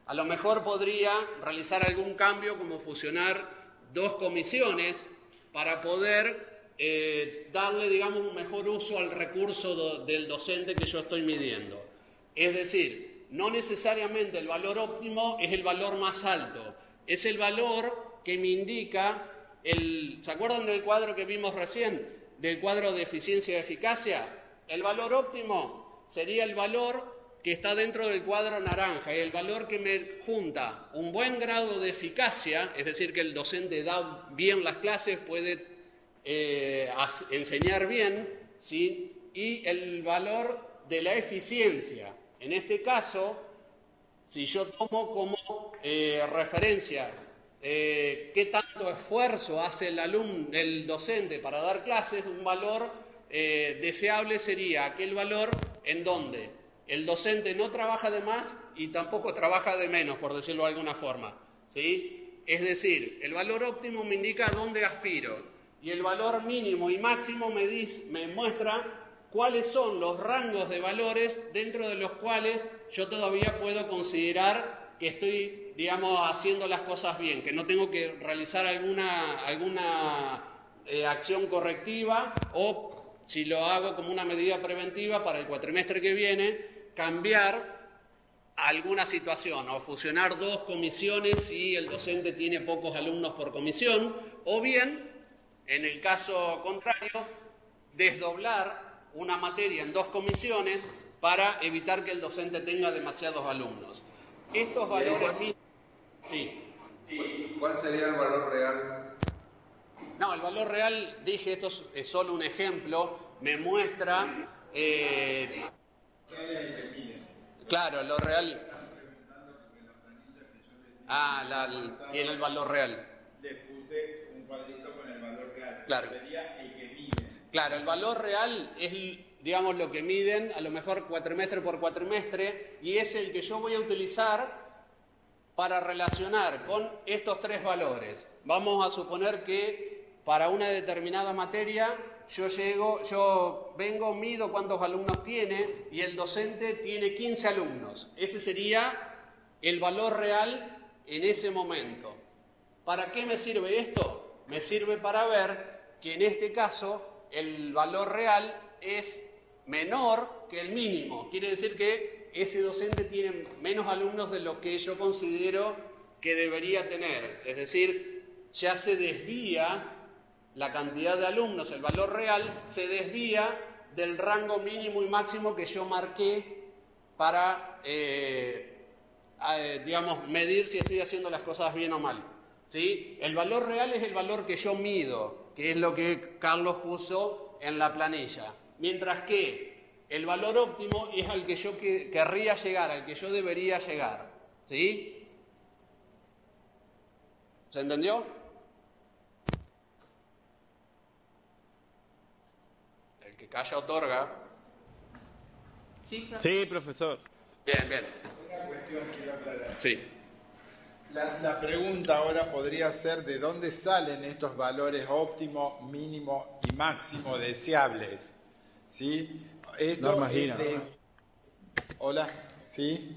a lo mejor podría realizar algún cambio como fusionar dos comisiones para poder eh, darle, digamos, un mejor uso al recurso do, del docente que yo estoy midiendo. Es decir, no necesariamente el valor óptimo es el valor más alto, es el valor que me indica el... ¿Se acuerdan del cuadro que vimos recién? Del cuadro de eficiencia y eficacia. El valor óptimo sería el valor que está dentro del cuadro naranja, y el valor que me junta un buen grado de eficacia, es decir, que el docente da bien las clases, puede eh, enseñar bien, ¿sí? Y el valor de la eficiencia. En este caso, si yo tomo como eh, referencia eh, qué tanto esfuerzo hace el alumno, el docente para dar clases, un valor eh, deseable sería aquel valor en donde el docente no trabaja de más y tampoco trabaja de menos, por decirlo de alguna forma, ¿sí? Es decir, el valor óptimo me indica a dónde aspiro y el valor mínimo y máximo me, dice, me muestra cuáles son los rangos de valores dentro de los cuales yo todavía puedo considerar que estoy, digamos, haciendo las cosas bien, que no tengo que realizar alguna, alguna eh, acción correctiva, o si lo hago como una medida preventiva para el cuatrimestre que viene, cambiar alguna situación o fusionar dos comisiones si el docente tiene pocos alumnos por comisión, o bien, en el caso contrario, desdoblar una materia en dos comisiones para evitar que el docente tenga demasiados alumnos. Estos valores mínimos... Sí. ¿Cuál sería el valor real? No, el valor real, dije, esto es solo un ejemplo, me muestra... Eh, claro, lo real... Ah, la, tiene el valor real. Les puse un cuadrito con el valor real. Claro. Sería el que mide. Claro, el valor real es, digamos, lo que miden, a lo mejor cuatrimestre por cuatrimestre, y es el que yo voy a utilizar para relacionar con estos tres valores. Vamos a suponer que para una determinada materia yo llego, yo vengo, mido cuántos alumnos tiene y el docente tiene quince alumnos. Ese sería el valor real en ese momento. ¿Para qué me sirve esto? Me sirve para ver que en este caso el valor real es menor que el mínimo. Quiere decir que ese docente tiene menos alumnos de lo que yo considero que debería tener. Es decir, ya se desvía la cantidad de alumnos, el valor real se desvía del rango mínimo y máximo que yo marqué para, eh, eh, digamos, medir si estoy haciendo las cosas bien o mal. ¿Sí? El valor real es el valor que yo mido, que es lo que Carlos puso en la planilla. Mientras que el valor óptimo es al que yo que, querría llegar, al que yo debería llegar. ¿Sí? ¿Se entendió? El que calla otorga. Sí, profesor. Bien, bien. Una cuestión quiero aclarar. Sí. La, la pregunta ahora podría ser de dónde salen estos valores óptimo, mínimo y máximo deseables. ¿Sí? Esto Normas es Gina. de... Hola, ¿sí?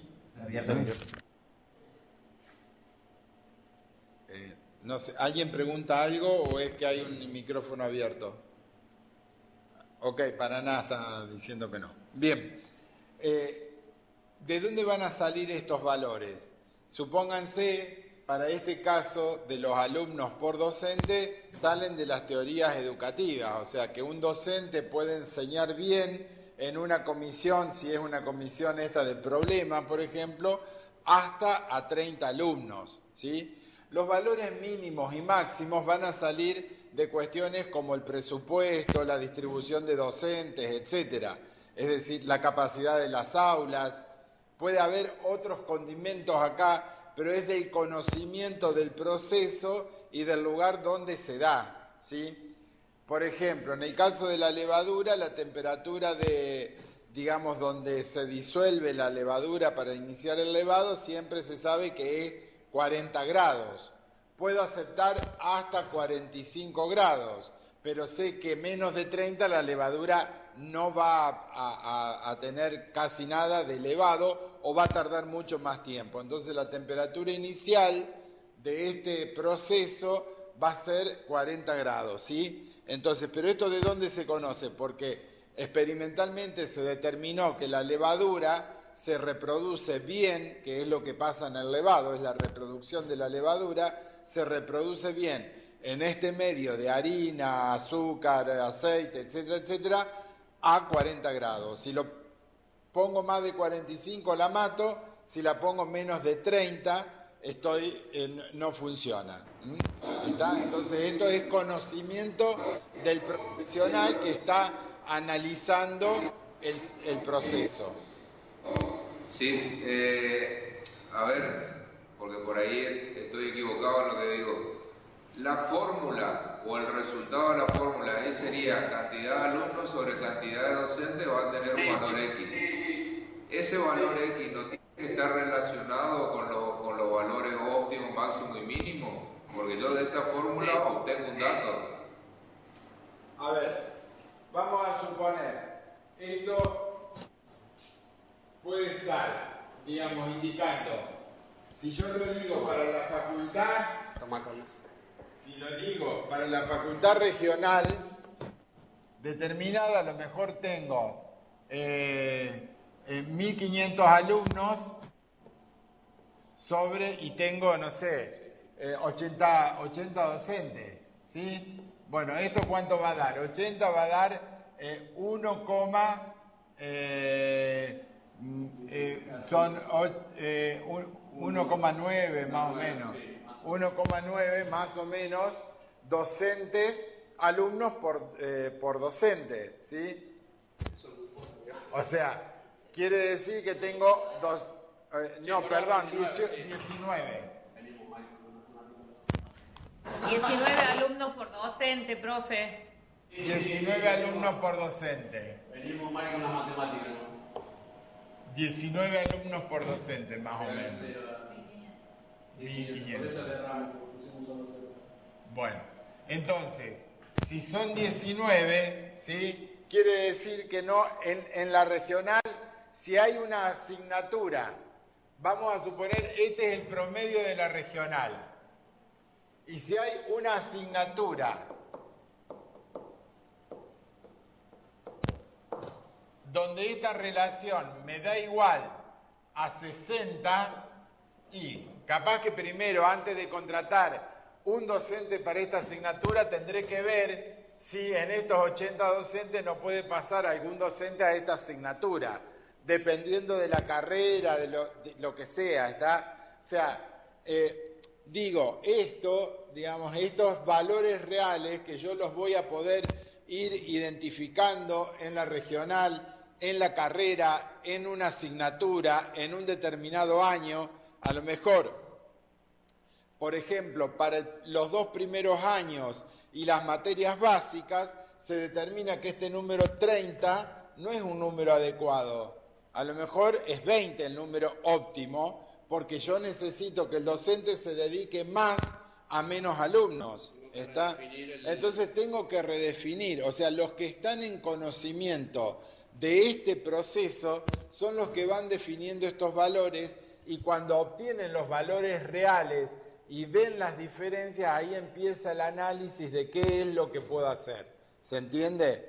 Eh, no sé, ¿alguien pregunta algo o es que hay un micrófono abierto? Ok, para nada está diciendo que no. Bien, eh, ¿de dónde van a salir estos valores? Supónganse, para este caso de los alumnos por docente, salen de las teorías educativas, o sea que un docente puede enseñar bien en una comisión, si es una comisión esta de problemas, por ejemplo, hasta a treinta alumnos, ¿sí? Los valores mínimos y máximos van a salir de cuestiones como el presupuesto, la distribución de docentes, etcétera. Es decir, la capacidad de las aulas. Puede haber otros condimentos acá, pero es del conocimiento del proceso y del lugar donde se da, ¿sí? Por ejemplo, en el caso de la levadura, la temperatura de, digamos, donde se disuelve la levadura para iniciar el levado, siempre se sabe que es cuarenta grados. Puedo aceptar hasta cuarenta y cinco grados, pero sé que menos de treinta la levadura no va a, a, a tener casi nada de levado o va a tardar mucho más tiempo. Entonces la temperatura inicial de este proceso va a ser cuarenta grados, ¿sí? Entonces, ¿pero esto de dónde se conoce? Porque experimentalmente se determinó que la levadura se reproduce bien, que es lo que pasa en el levado, es la reproducción de la levadura, se reproduce bien en este medio de harina, azúcar, aceite, etcétera, etcétera, a cuarenta grados. Si lo pongo más de cuarenta y cinco la mato, si la pongo menos de treinta, estoy en, no funciona. ¿Mm? ¿Está? Entonces esto es conocimiento del profesional que está analizando el, el proceso. Sí, eh, a ver, porque por ahí estoy equivocado en lo que digo. La fórmula o el resultado de la fórmula ahí sería cantidad de alumnos sobre cantidad de docentes, va a tener un valor X. Ese valor X no tiene que estar relacionado con, lo, con los valores óptimos, máximo y mínimo, porque yo de esa fórmula obtengo un dato. A ver, vamos a suponer, esto puede estar, digamos, indicando, si yo lo digo para la facultad, si lo digo para la facultad regional determinada, a lo mejor tengo eh, eh, mil quinientos alumnos sobre, y tengo, no sé, eh, ochenta, ochenta docentes, ¿sí? Bueno, ¿esto cuánto va a dar? ochenta va a dar eh, uno, eh, eh, son eh, uno coma nueve más o menos. uno coma nueve más o menos docentes, alumnos por, eh, por docente, ¿sí? O sea, quiere decir que tengo dos, eh, no, perdón, diecinueve. diecinueve alumnos por docente, profe. diecinueve alumnos por docente. Venimos mal con la matemática, ¿no? diecinueve alumnos por docente, más o menos. mil quinientos. Bueno, entonces, si son diecinueve, ¿sí? Quiere decir que no, en, en la regional, si hay una asignatura, vamos a suponer, este es el promedio de la regional, y si hay una asignatura donde esta relación me da igual a sesenta, y capaz que primero, antes de contratar un docente para esta asignatura, tendré que ver si en estos ochenta docentes no puede pasar algún docente a esta asignatura, dependiendo de la carrera, de lo, de lo que sea, ¿está? O sea, eh, digo, esto, digamos, estos valores reales que yo los voy a poder ir identificando en la regional, en la carrera, en una asignatura, en un determinado año, a lo mejor, por ejemplo, para el, los dos primeros años y las materias básicas, se determina que este número treinta no es un número adecuado. A lo mejor es veinte el número óptimo, porque yo necesito que el docente se dedique más a menos alumnos. ¿Está? Entonces tengo que redefinir, o sea, los que están en conocimiento de este proceso son los que van definiendo estos valores, y cuando obtienen los valores reales y ven las diferencias, ahí empieza el análisis de qué es lo que puedo hacer. ¿Se entiende?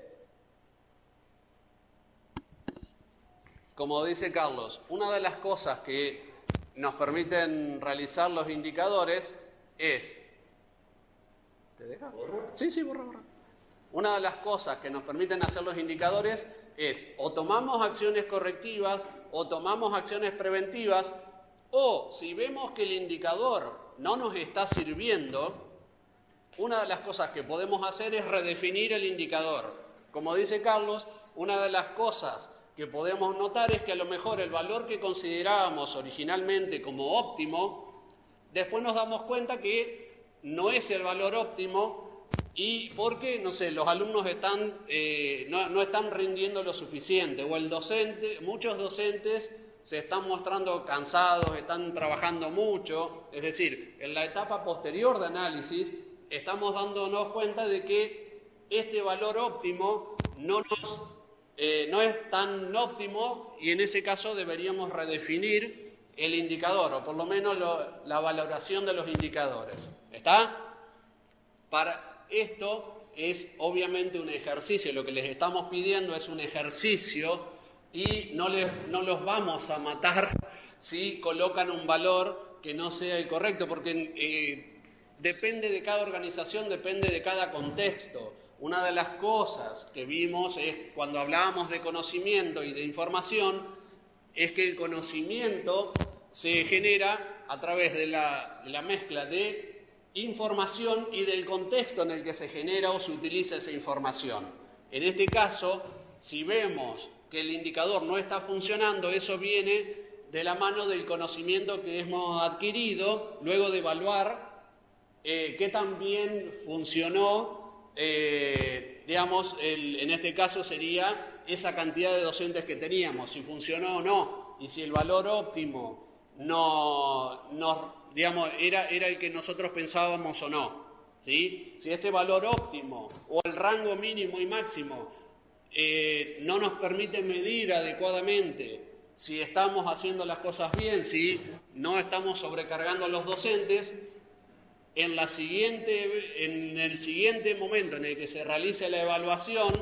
Como dice Carlos, una de las cosas que nos permiten realizar los indicadores es... ¿Te deja? ¿Borra? Sí, sí, borra, borra. Una de las cosas que nos permiten hacer los indicadores es o tomamos acciones correctivas o tomamos acciones preventivas, o si vemos que el indicador no nos está sirviendo, una de las cosas que podemos hacer es redefinir el indicador. Como dice Carlos, una de las cosas que podemos notar es que a lo mejor el valor que considerábamos originalmente como óptimo, después nos damos cuenta que no es el valor óptimo, y porque, no sé, los alumnos están, eh, no, no están rindiendo lo suficiente, o el docente, muchos docentes se están mostrando cansados, están trabajando mucho. Es decir, en la etapa posterior de análisis estamos dándonos cuenta de que este valor óptimo no nos eh, no es tan óptimo y en ese caso deberíamos redefinir el indicador, o por lo menos lo, la valoración de los indicadores. ¿Está? Para esto es obviamente un ejercicio, lo que les estamos pidiendo es un ejercicio y no, les, no los vamos a matar si colocan un valor que no sea el correcto, porque eh, depende de cada organización, depende de cada contexto. Una de las cosas que vimos es cuando hablábamos de conocimiento y de información, es que el conocimiento se genera a través de la, de la mezcla de información y del contexto en el que se genera o se utiliza esa información. En este caso, si vemos que el indicador no está funcionando, eso viene de la mano del conocimiento que hemos adquirido luego de evaluar eh, qué tan bien funcionó. Eh, digamos, el, en este caso sería esa cantidad de docentes que teníamos, si funcionó o no, y si el valor óptimo no, no digamos, era, era el que nosotros pensábamos o no, ¿sí? Si este valor óptimo o el rango mínimo y máximo eh, no nos permite medir adecuadamente si estamos haciendo las cosas bien, si no estamos sobrecargando a los docentes, En, la siguiente, en el siguiente momento en el que se realice la evaluación,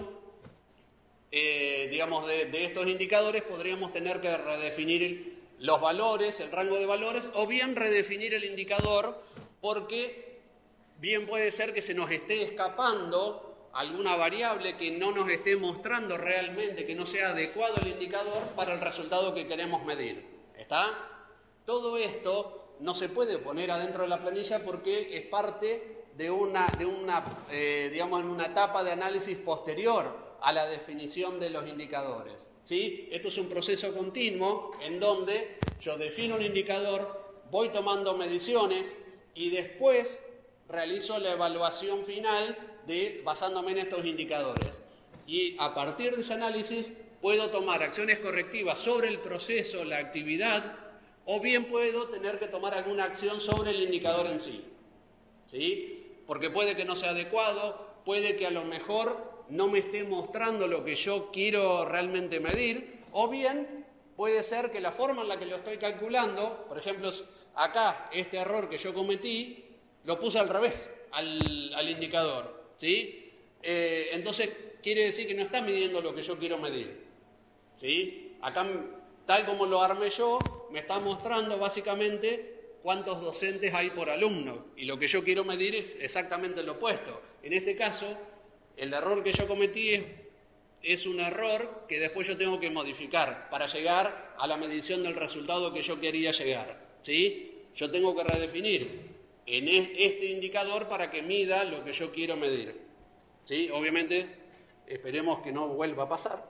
eh, digamos, de, de estos indicadores, podríamos tener que redefinir los valores, el rango de valores, o bien redefinir el indicador, porque bien puede ser que se nos esté escapando alguna variable que no nos esté mostrando realmente, que no sea adecuado el indicador para el resultado que queremos medir. ¿Está? Todo esto no se puede poner adentro de la planilla porque es parte de una, de una eh, digamos, en una etapa de análisis posterior a la definición de los indicadores, ¿sí? Esto es un proceso continuo en donde yo defino un indicador, voy tomando mediciones y después realizo la evaluación final de, basándome en estos indicadores. Y a partir de ese análisis puedo tomar acciones correctivas sobre el proceso, la actividad, o bien puedo tener que tomar alguna acción sobre el indicador en sí, ¿sí? Porque puede que no sea adecuado, puede que a lo mejor no me esté mostrando lo que yo quiero realmente medir, o bien puede ser que la forma en la que lo estoy calculando, por ejemplo, acá este error que yo cometí, lo puse al revés al, al indicador, ¿sí? Eh, entonces quiere decir que no está midiendo lo que yo quiero medir, ¿sí? Acá, tal como lo armé yo, me está mostrando básicamente cuántos docentes hay por alumno, y lo que yo quiero medir es exactamente lo opuesto. En este caso, el error que yo cometí es, es un error que después yo tengo que modificar para llegar a la medición del resultado que yo quería llegar, ¿sí? Yo tengo que redefinir en este indicador para que mida lo que yo quiero medir, ¿sí? Obviamente, esperemos que no vuelva a pasar.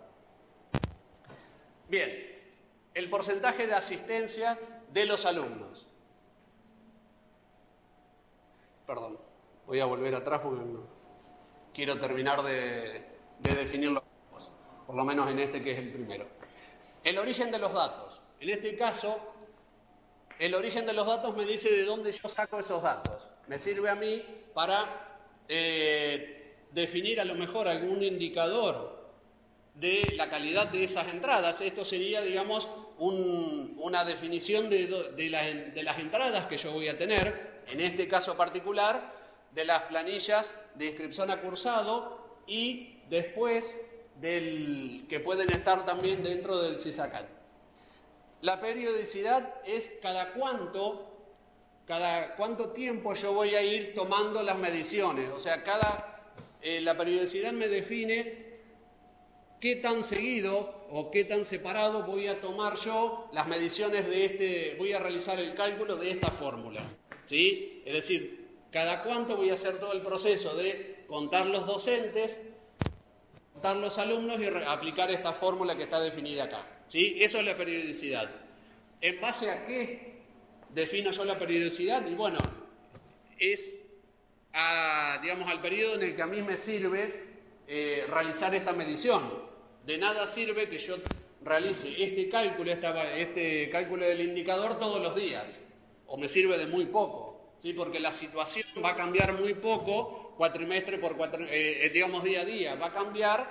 Bien. El porcentaje de asistencia de los alumnos. Perdón, voy a volver atrás porque no quiero terminar de, de definirlo, por lo menos en este que es el primero. El origen de los datos. En este caso, el origen de los datos me dice de dónde yo saco esos datos. Me sirve a mí para eh, definir a lo mejor algún indicador de la calidad de esas entradas. Esto sería, digamos, un, una definición de, de, la, de las entradas que yo voy a tener, en este caso particular, de las planillas de inscripción a cursado y después del que pueden estar también dentro del CISACAT. La periodicidad es cada cuánto, cada cuánto tiempo yo voy a ir tomando las mediciones. O sea, cada, eh, la periodicidad me define qué tan seguido o qué tan separado voy a tomar yo las mediciones de este, voy a realizar el cálculo de esta fórmula, ¿sí? Es decir, cada cuánto voy a hacer todo el proceso de contar los docentes, contar los alumnos y aplicar esta fórmula que está definida acá, ¿sí? Eso es la periodicidad. ¿En base a qué defino yo la periodicidad? Y bueno, es a, digamos, al periodo en el que a mí me sirve eh, realizar esta medición. De nada sirve que yo realice este cálculo, esta, este cálculo del indicador todos los días, o me sirve de muy poco, ¿sí? Porque la situación va a cambiar muy poco, cuatrimestre por cuatrimestre, eh, digamos día a día, va a cambiar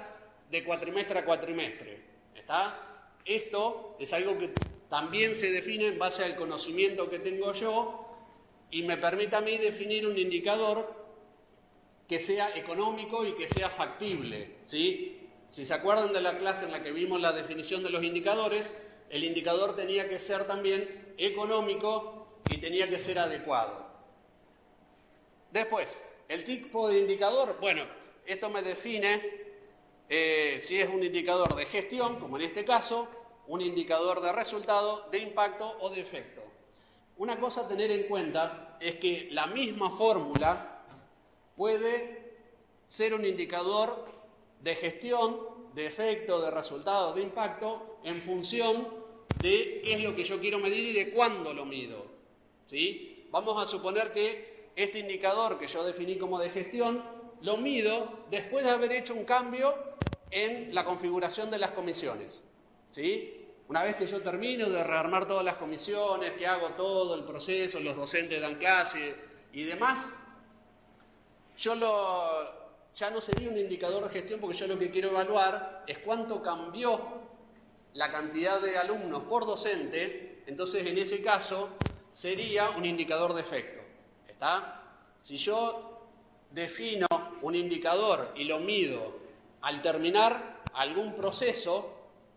de cuatrimestre a cuatrimestre. ¿Está? Esto es algo que también se define en base al conocimiento que tengo yo y me permite a mí definir un indicador que sea económico y que sea factible, ¿sí? Si se acuerdan de la clase en la que vimos la definición de los indicadores, el indicador tenía que ser también económico y tenía que ser adecuado. Después, el tipo de indicador, bueno, esto me define eh, si es un indicador de gestión, como en este caso, un indicador de resultado, de impacto o de efecto. Una cosa a tener en cuenta es que la misma fórmula puede ser un indicador de gestión, de efecto, de resultado, de impacto, en función de qué es lo que yo quiero medir y de cuándo lo mido, ¿sí? Vamos a suponer que este indicador que yo definí como de gestión, lo mido después de haber hecho un cambio en la configuración de las comisiones, ¿sí? Una vez que yo termino de rearmar todas las comisiones, que hago todo el proceso, los docentes dan clase y demás, yo lo, ya no sería un indicador de gestión porque yo lo que quiero evaluar es cuánto cambió la cantidad de alumnos por docente, entonces en ese caso sería un indicador de efecto. ¿Está? Si yo defino un indicador y lo mido al terminar algún proceso,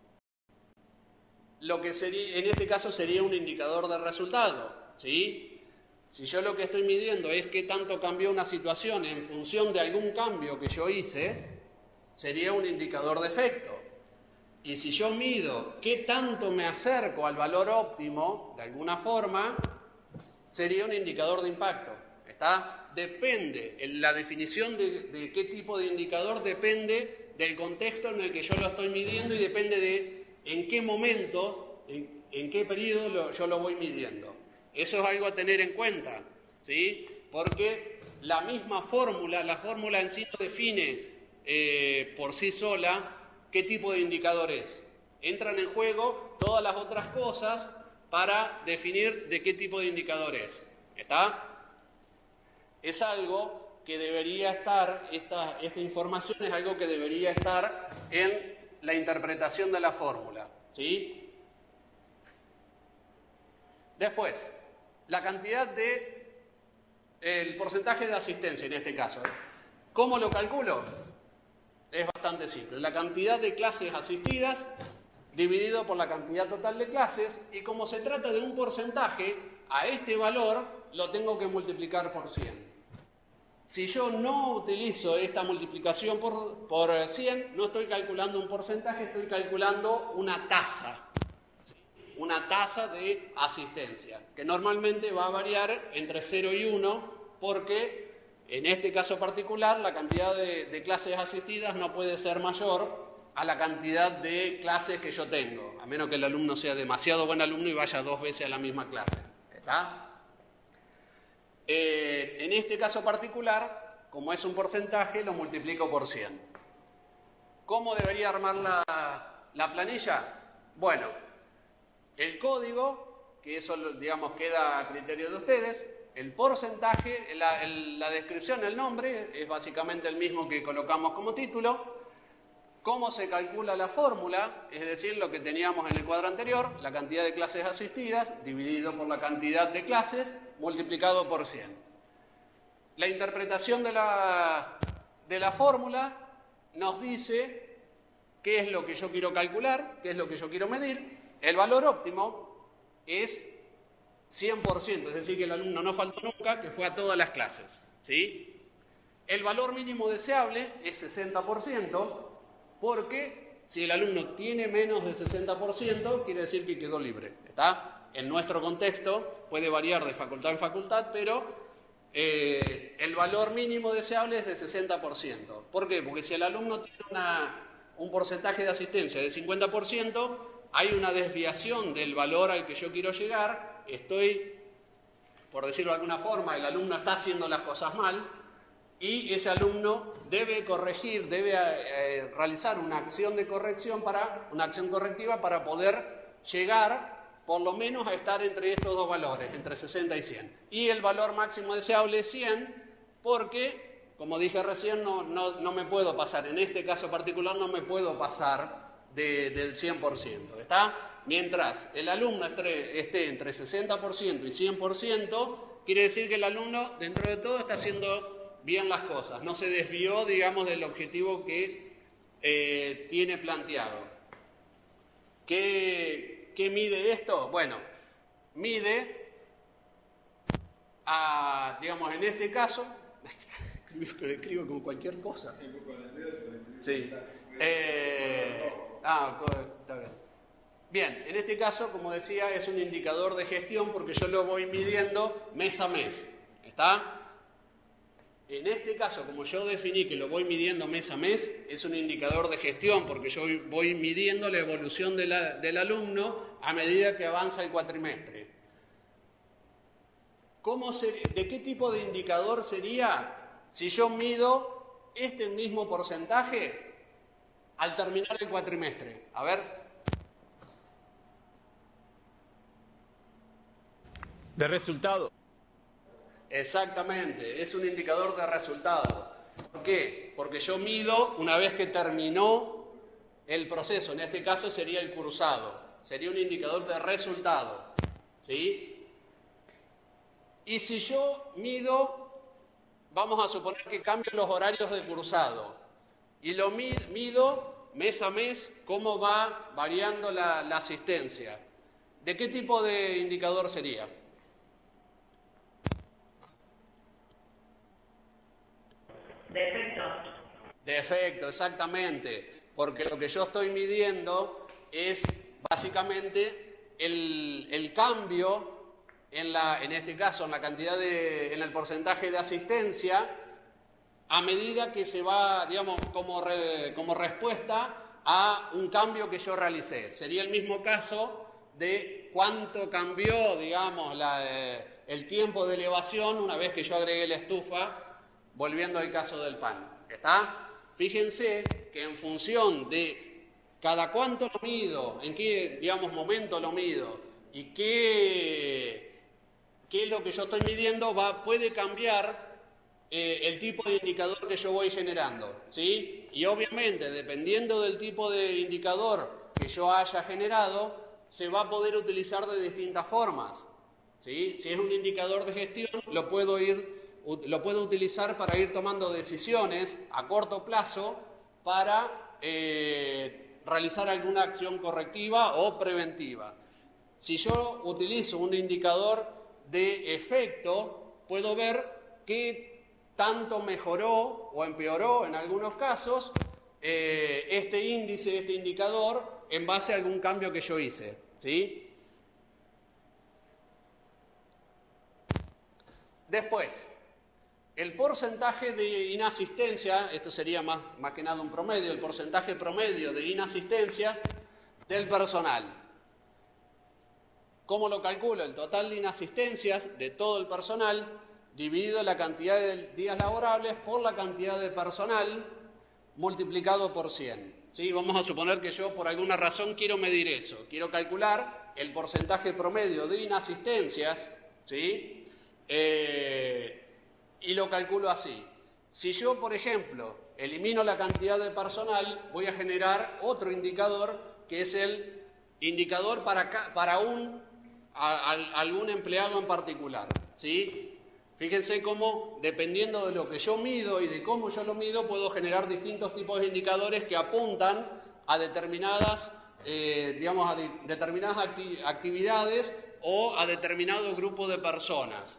lo que sería, en este caso sería un indicador de resultado, ¿sí? Si yo lo que estoy midiendo es qué tanto cambió una situación en función de algún cambio que yo hice, sería un indicador de efecto. Y si yo mido qué tanto me acerco al valor óptimo, de alguna forma, sería un indicador de impacto. ¿Está? Depende, en la definición de, de qué tipo de indicador depende del contexto en el que yo lo estoy midiendo y depende de en qué momento, en, en qué periodo lo, yo lo voy midiendo. Eso es algo a tener en cuenta, ¿sí? Porque la misma fórmula, la fórmula en sí no define eh, por sí sola qué tipo de indicador es. Entran en juego todas las otras cosas para definir de qué tipo de indicador es. ¿Está? Es algo que debería estar, esta, esta información es algo que debería estar en la interpretación de la fórmula, ¿sí? Después, la cantidad de, el porcentaje de asistencia en este caso. ¿eh? ¿Cómo lo calculo? Es bastante simple. La cantidad de clases asistidas dividido por la cantidad total de clases, y como se trata de un porcentaje, a este valor lo tengo que multiplicar por cien. Si yo no utilizo esta multiplicación por, por cien, no estoy calculando un porcentaje, estoy calculando una tasa, ¿sí? Una tasa de asistencia, que normalmente va a variar entre cero y uno, porque en este caso particular la cantidad de, de clases asistidas no puede ser mayor a la cantidad de clases que yo tengo, a menos que el alumno sea demasiado buen alumno y vaya dos veces a la misma clase. ¿Está? Eh, en este caso particular, como es un porcentaje, lo multiplico por cien. ¿Cómo debería armar la, la planilla? Bueno, el código, que eso digamos queda a criterio de ustedes, el porcentaje, la, el, la descripción, el nombre, es básicamente el mismo que colocamos como título. ¿Cómo se calcula la fórmula? Es decir, lo que teníamos en el cuadro anterior, la cantidad de clases asistidas dividido por la cantidad de clases multiplicado por cien. La interpretación de la, de la fórmula nos dice qué es lo que yo quiero calcular, qué es lo que yo quiero medir. El valor óptimo es cien por ciento, es decir, que el alumno no faltó nunca, que fue a todas las clases, ¿sí? El valor mínimo deseable es sesenta por ciento, porque si el alumno tiene menos de sesenta por ciento, quiere decir que quedó libre. ¿Está? En nuestro contexto puede variar de facultad en facultad, pero eh, el valor mínimo deseable es de sesenta por ciento. ¿Por qué? Porque si el alumno tiene una, un porcentaje de asistencia de cincuenta por ciento, hay una desviación del valor al que yo quiero llegar, estoy, por decirlo de alguna forma, el alumno está haciendo las cosas mal, y ese alumno debe corregir, debe eh, realizar una acción de corrección para, una acción correctiva para poder llegar por lo menos a estar entre estos dos valores, entre sesenta y cien. Y el valor máximo deseable es cien, porque como dije recién, no, no, no me puedo pasar, en este caso particular no me puedo pasar de, del cien por ciento, ¿está? Mientras el alumno esté, esté entre sesenta por ciento y cien por ciento, quiere decir que el alumno, dentro de todo, está haciendo bien las cosas, no se desvió, digamos, del objetivo que eh, tiene planteado. ¿Qué, qué mide esto? Bueno, mide, a, digamos, en este caso, escribo con cualquier cosa. Sí. Eh, ah, está bien. Bien, en este caso, como decía, es un indicador de gestión porque yo lo voy midiendo mes a mes. ¿Está? En este caso, como yo definí que lo voy midiendo mes a mes, es un indicador de gestión porque yo voy midiendo la evolución de la, del alumno a medida que avanza el cuatrimestre. ¿Cómo ser, ¿De qué tipo de indicador sería si yo mido este mismo porcentaje al terminar el cuatrimestre? A ver. De resultado. Exactamente, es un indicador de resultado. ¿Por qué? Porque yo mido una vez que terminó el proceso, en este caso sería el cursado, sería un indicador de resultado, ¿sí? Y si yo mido, vamos a suponer que cambio los horarios de cursado, y lo mido mes a mes, cómo va variando la, la asistencia. ¿De qué tipo de indicador sería? De efecto. De efecto, exactamente, porque lo que yo estoy midiendo es básicamente el, el cambio en, la, en este caso en la cantidad de, en el porcentaje de asistencia a medida que se va, digamos, como, re, como respuesta a un cambio que yo realicé. Sería el mismo caso de cuánto cambió, digamos, la, eh, el tiempo de elevación una vez que yo agregué la estufa. Volviendo al caso del pan, ¿está? Fíjense que en función de cada cuánto lo mido, en qué, digamos, momento lo mido y qué, qué es lo que yo estoy midiendo, va, puede cambiar eh, el tipo de indicador que yo voy generando, ¿sí? Y obviamente, dependiendo del tipo de indicador que yo haya generado, se va a poder utilizar de distintas formas, ¿sí? Si es un indicador de gestión, lo puedo ir lo puedo utilizar para ir tomando decisiones a corto plazo para eh, realizar alguna acción correctiva o preventiva. Si yo utilizo un indicador de efecto, puedo ver qué tanto mejoró o empeoró en algunos casos eh, este índice, este indicador, en base a algún cambio que yo hice, ¿sí? Después, el porcentaje de inasistencia, esto sería más, más que nada un promedio, el porcentaje promedio de inasistencias del personal. ¿Cómo lo calculo? El total de inasistencias de todo el personal dividido la cantidad de días laborables por la cantidad de personal multiplicado por cien. ¿Sí? Vamos a suponer que yo por alguna razón quiero medir eso, quiero calcular el porcentaje promedio de inasistencias, ¿sí? Eh, y lo calculo así. Si yo, por ejemplo, elimino la cantidad de personal, voy a generar otro indicador que es el indicador para, para un, a, a, algún empleado en particular, ¿sí? Fíjense cómo, dependiendo de lo que yo mido y de cómo yo lo mido, puedo generar distintos tipos de indicadores que apuntan a determinadas, eh, digamos, a de, determinadas acti actividades o a determinado grupo de personas.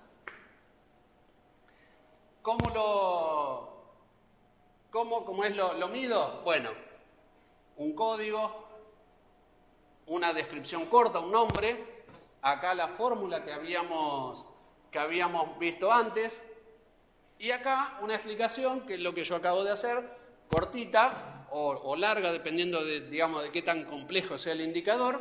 ¿Cómo lo, cómo, cómo es lo, lo mido? Bueno, un código, una descripción corta, un nombre, acá la fórmula que habíamos, que habíamos visto antes, y acá una explicación, que es lo que yo acabo de hacer, cortita o, o larga, dependiendo de, digamos, de qué tan complejo sea el indicador.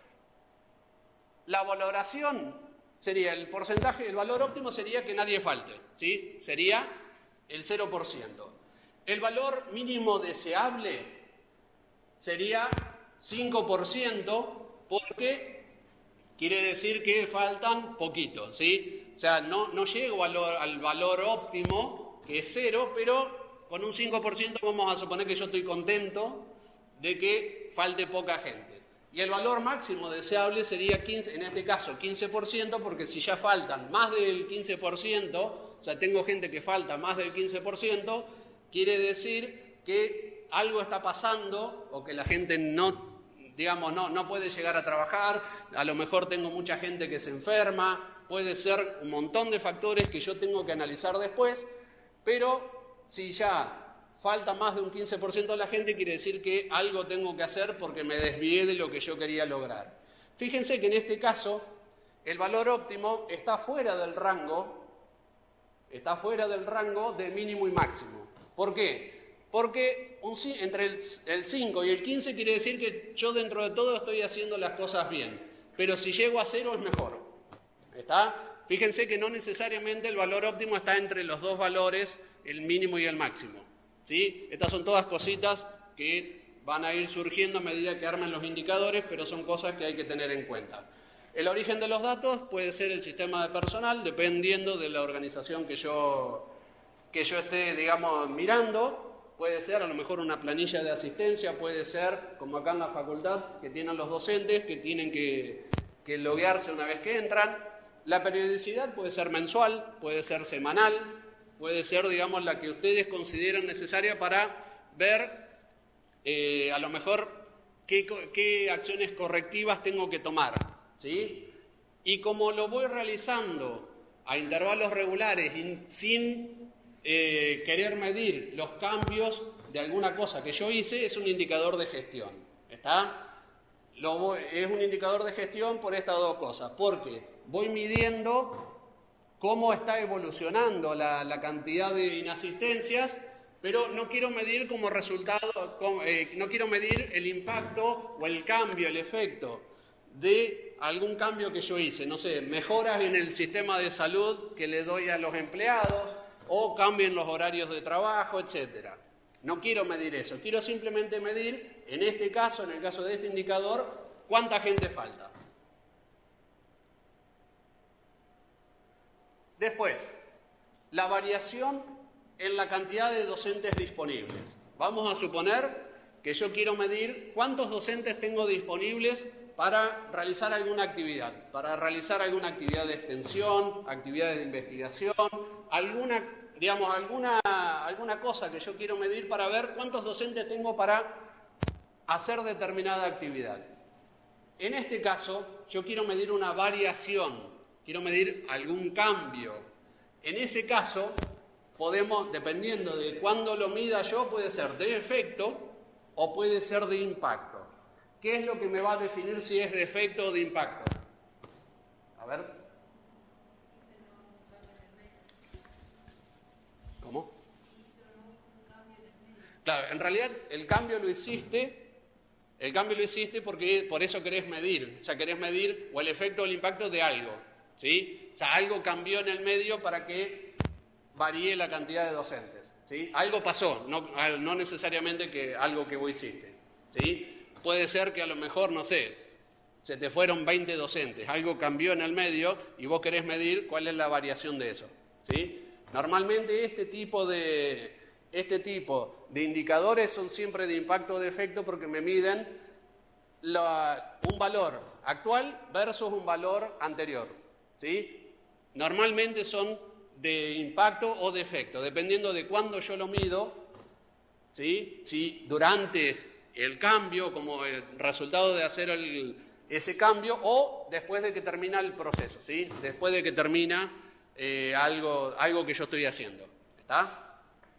La valoración sería el porcentaje, el valor óptimo sería que nadie falte, ¿sí? Sería el cero por ciento. El valor mínimo deseable sería cinco por ciento porque quiere decir que faltan poquitos, ¿sí? O sea, no, no llego al, al valor óptimo que es cero, pero con un cinco por ciento vamos a suponer que yo estoy contento de que falte poca gente. Y el valor máximo deseable sería quince, en este caso quince por ciento, porque si ya faltan más del quince por ciento, o sea, tengo gente que falta más del quince por ciento, quiere decir que algo está pasando o que la gente no, digamos, no, no puede llegar a trabajar, a lo mejor tengo mucha gente que se enferma, puede ser un montón de factores que yo tengo que analizar después, pero si ya falta más de un quince por ciento de la gente, quiere decir que algo tengo que hacer porque me desvié de lo que yo quería lograr. Fíjense que en este caso el valor óptimo está fuera del rango, está fuera del rango de mínimo y máximo. ¿Por qué? Porque un, entre el, el cinco y el quince quiere decir que yo dentro de todo estoy haciendo las cosas bien, pero si llego a cero es mejor. ¿Está? Fíjense que no necesariamente el valor óptimo está entre los dos valores, el mínimo y el máximo. ¿Sí? Estas son todas cositas que van a ir surgiendo a medida que armen los indicadores, pero son cosas que hay que tener en cuenta. El origen de los datos puede ser el sistema de personal, dependiendo de la organización que yo, que yo esté, digamos, mirando. Puede ser a lo mejor una planilla de asistencia, puede ser, como acá en la facultad, que tienen los docentes, que tienen que, que loguearse una vez que entran. La periodicidad puede ser mensual, puede ser semanal, puede ser, digamos, la que ustedes consideren necesaria para ver, eh, a lo mejor, qué, qué acciones correctivas tengo que tomar, ¿sí? Y como lo voy realizando a intervalos regulares y sin eh, querer medir los cambios de alguna cosa que yo hice, es un indicador de gestión, ¿está? Lo voy, es un indicador de gestión por estas dos cosas, porque voy midiendo cómo está evolucionando la, la cantidad de inasistencias, pero no quiero medir como resultado, como, eh, no quiero medir el impacto o el cambio, el efecto de algún cambio que yo hice, no sé, mejoras en el sistema de salud que le doy a los empleados o cambio en los horarios de trabajo, etcétera. No quiero medir eso, quiero simplemente medir, en este caso, en el caso de este indicador, cuánta gente falta. Después, la variación en la cantidad de docentes disponibles. Vamos a suponer que yo quiero medir cuántos docentes tengo disponibles para realizar alguna actividad, para realizar alguna actividad de extensión, actividades de investigación, alguna, digamos, alguna, alguna cosa que yo quiero medir para ver cuántos docentes tengo para hacer determinada actividad. En este caso, yo quiero medir una variación. Quiero medir algún cambio. En ese caso, podemos, dependiendo de cuándo lo mida yo, puede ser de efecto o puede ser de impacto. ¿Qué es lo que me va a definir si es de efecto o de impacto? A ver. ¿Cómo? Claro, en realidad el cambio lo hiciste... El cambio lo hiciste porque por eso querés medir. O sea, querés medir o el efecto o el impacto de algo. ¿Sí? O sea, algo cambió en el medio para que varíe la cantidad de docentes, ¿sí? Algo pasó, no, no necesariamente que algo que vos hiciste, ¿sí? Puede ser que a lo mejor, no sé, se te fueron veinte docentes, algo cambió en el medio y vos querés medir cuál es la variación de eso, ¿sí? Normalmente este tipo de, este tipo de indicadores son siempre de impacto o de efecto porque me miden la, un valor actual versus un valor anterior, ¿sí? Normalmente son de impacto o de efecto, dependiendo de cuándo yo lo mido, ¿sí? Si durante el cambio, como el resultado de hacer el, ese cambio, o después de que termina el proceso, ¿sí? Después de que termina eh, algo, algo que yo estoy haciendo, ¿está?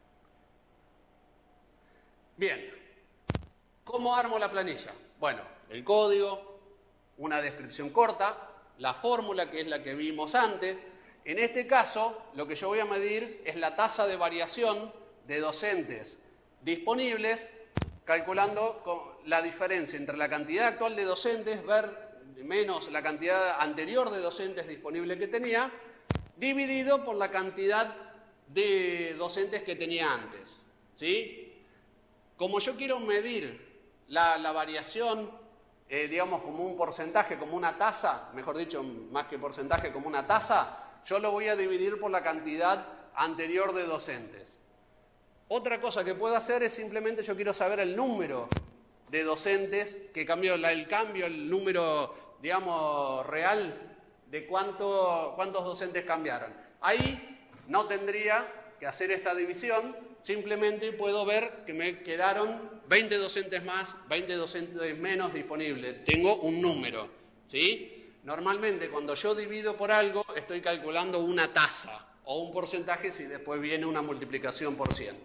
Bien, ¿cómo armo la planilla? Bueno, el código, una descripción corta, la fórmula que es la que vimos antes. En este caso, lo que yo voy a medir es la tasa de variación de docentes disponibles, calculando la diferencia entre la cantidad actual de docentes ver menos la cantidad anterior de docentes disponibles que tenía, dividido por la cantidad de docentes que tenía antes, ¿sí? Como yo quiero medir la, la variación, eh, digamos, como un porcentaje, como una tasa, mejor dicho, más que porcentaje, como una tasa, yo lo voy a dividir por la cantidad anterior de docentes. Otra cosa que puedo hacer es simplemente yo quiero saber el número de docentes que cambió, la, el cambio, el número, digamos, real de cuánto, cuántos docentes cambiaron. Ahí no tendría que hacer esta división, simplemente puedo ver que me quedaron veinte docentes más, veinte docentes menos disponibles. Tengo un número, ¿sí? Normalmente cuando yo divido por algo estoy calculando una tasa o un porcentaje si después viene una multiplicación por cien.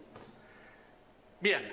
Bien,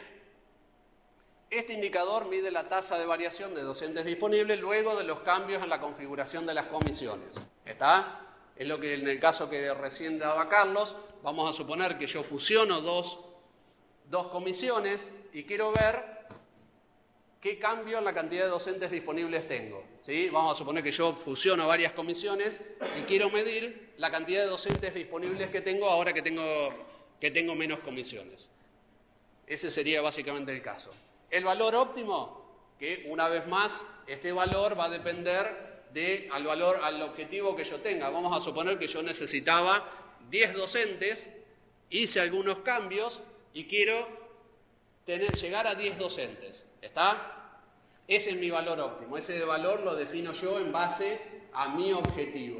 este indicador mide la tasa de variación de docentes disponibles luego de los cambios en la configuración de las comisiones. ¿Está? Es lo que en el caso que recién daba Carlos, vamos a suponer que yo fusiono dos, dos comisiones y quiero ver qué cambio en la cantidad de docentes disponibles tengo. ¿Sí? Vamos a suponer que yo fusiono varias comisiones y quiero medir la cantidad de docentes disponibles que tengo ahora que tengo, que tengo menos comisiones. Ese sería básicamente el caso. El valor óptimo, que una vez más, este valor va a depender de, al valor, al objetivo que yo tenga. Vamos a suponer que yo necesitaba diez docentes, hice algunos cambios y quiero tener, llegar a diez docentes. ¿Está? Ese es mi valor óptimo. Ese valor lo defino yo en base a mi objetivo.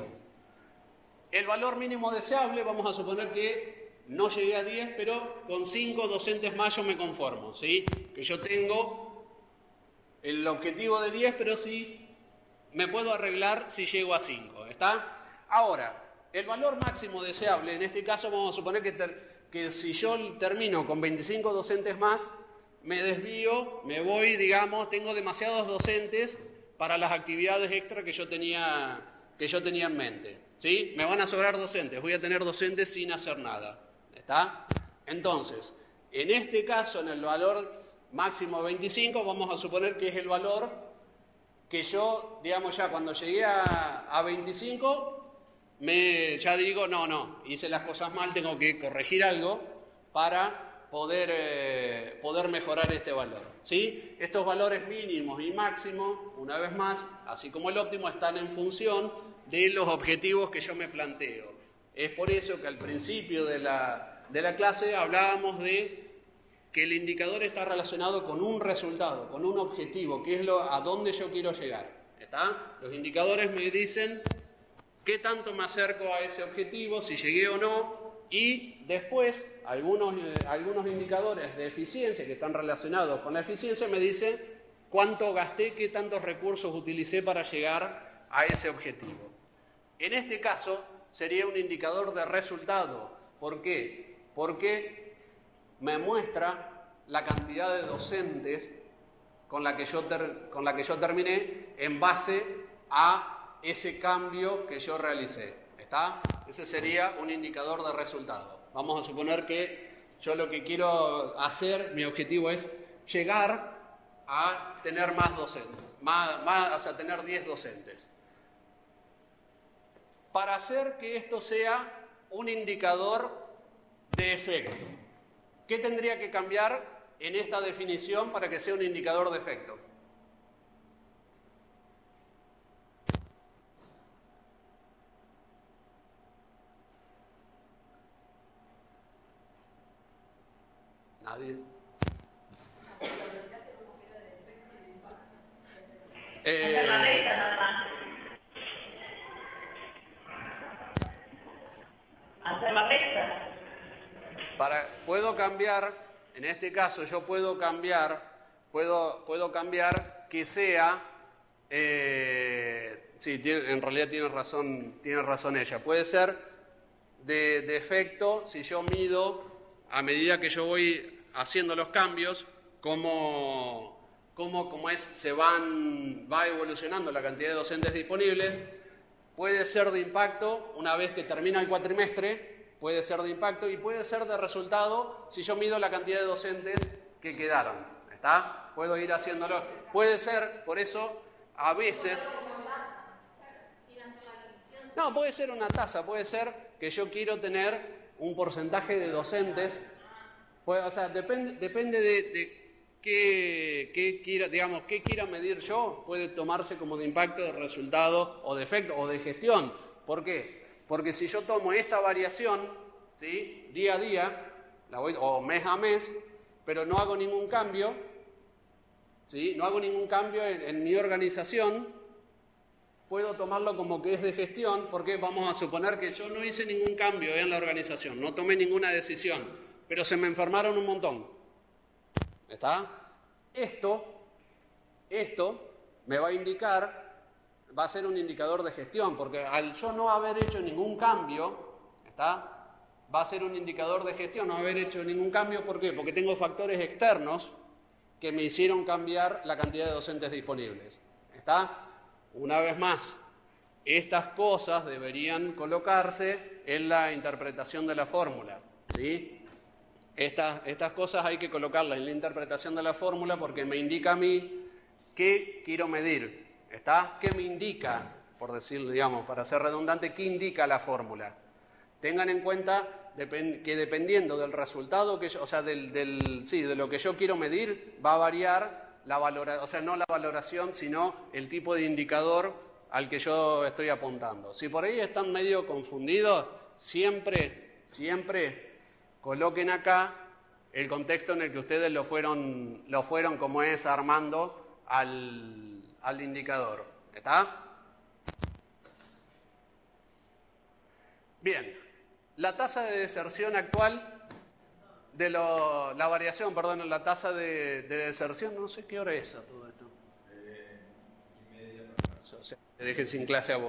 El valor mínimo deseable, vamos a suponer que no llegué a diez, pero con cinco docentes más yo me conformo, ¿sí? Que yo tengo el objetivo de diez, pero sí me puedo arreglar si llego a cinco, ¿está? Ahora, el valor máximo deseable, en este caso vamos a suponer que, ter, que si yo termino con veinticinco docentes más, me desvío, me voy, digamos, tengo demasiados docentes para las actividades extra que yo tenía, que yo tenía en mente, ¿sí? Me van a sobrar docentes, voy a tener docentes sin hacer nada, ¿está? Entonces, en este caso, en el valor máximo veinticinco, vamos a suponer que es el valor que yo, digamos, ya cuando llegué a, a veinticinco, me, ya digo, no, no, hice las cosas mal, tengo que corregir algo para poder, eh, poder mejorar este valor, ¿sí? Estos valores mínimos y máximos, una vez más, así como el óptimo, están en función de los objetivos que yo me planteo. Es por eso que al principio de la, de la clase hablábamos de que el indicador está relacionado con un resultado, con un objetivo, que es lo, a dónde yo quiero llegar, ¿está? Los indicadores me dicen qué tanto me acerco a ese objetivo, si llegué o no. Y después, algunos, eh, algunos indicadores de eficiencia que están relacionados con la eficiencia me dicen cuánto gasté, qué tantos recursos utilicé para llegar a ese objetivo. En este caso, sería un indicador de resultado. ¿Por qué? Porque me muestra la cantidad de docentes con la que yo, ter, con la que yo terminé en base a ese cambio que yo realicé. ¿Está? Ese sería un indicador de resultado. Vamos a suponer que yo lo que quiero hacer, mi objetivo es llegar a tener más docentes, más, más, o sea, tener diez docentes. Para hacer que esto sea un indicador de efecto, ¿qué tendría que cambiar en esta definición para que sea un indicador de efecto? Nadie. Eh, Hacer la recta nada más. Hacer la recta. Para, puedo cambiar, en este caso yo puedo cambiar, puedo, puedo cambiar que sea, eh, sí, tiene, en realidad tiene razón, tiene razón ella, puede ser de, de efecto si yo mido a medida que yo voy haciendo los cambios, cómo, cómo, cómo es, se van, va evolucionando la cantidad de docentes disponibles. Puede ser de impacto una vez que termina el cuatrimestre, puede ser de impacto y puede ser de resultado si yo mido la cantidad de docentes que quedaron. ¿Está? Puedo ir haciéndolo. Puede ser, por eso, a veces... No, puede ser una tasa, puede ser que yo quiero tener un porcentaje de docentes. Pues, o sea, depende, depende de, de qué, qué quiera, digamos, qué quiera medir yo, puede tomarse como de impacto, de resultado, o de efecto, o de gestión. ¿Por qué? Porque si yo tomo esta variación, ¿sí? Día a día, la voy, o mes a mes, pero no hago ningún cambio, ¿sí? No hago ningún cambio en, en mi organización, puedo tomarlo como que es de gestión, porque vamos a suponer que yo no hice ningún cambio en la organización, no tomé ninguna decisión, pero se me enfermaron un montón. ¿Está? Esto, esto me va a indicar, va a ser un indicador de gestión, porque al yo no haber hecho ningún cambio, ¿está? Va a ser un indicador de gestión, no haber hecho ningún cambio, ¿por qué? Porque tengo factores externos que me hicieron cambiar la cantidad de docentes disponibles. ¿Está? Una vez más, estas cosas deberían colocarse en la interpretación de la fórmula, ¿sí? Estas, estas cosas hay que colocarlas en la interpretación de la fórmula porque me indica a mí qué quiero medir, ¿está? ¿Qué me indica, por decirlo, digamos, para ser redundante, qué indica la fórmula? Tengan en cuenta que dependiendo del resultado que yo, o sea, del, del, sí, de lo que yo quiero medir, va a variar la valoración, o sea, no la valoración, sino el tipo de indicador al que yo estoy apuntando. Si por ahí están medio confundidos, siempre, siempre coloquen acá el contexto en el que ustedes lo fueron, lo fueron como es, armando al, al indicador. ¿Está? Bien, la tasa de deserción actual de lo, la variación, perdón, en la tasa de, de deserción, no sé qué hora es a todo esto. Eh, y media O sea, te dejé sin clase a vos.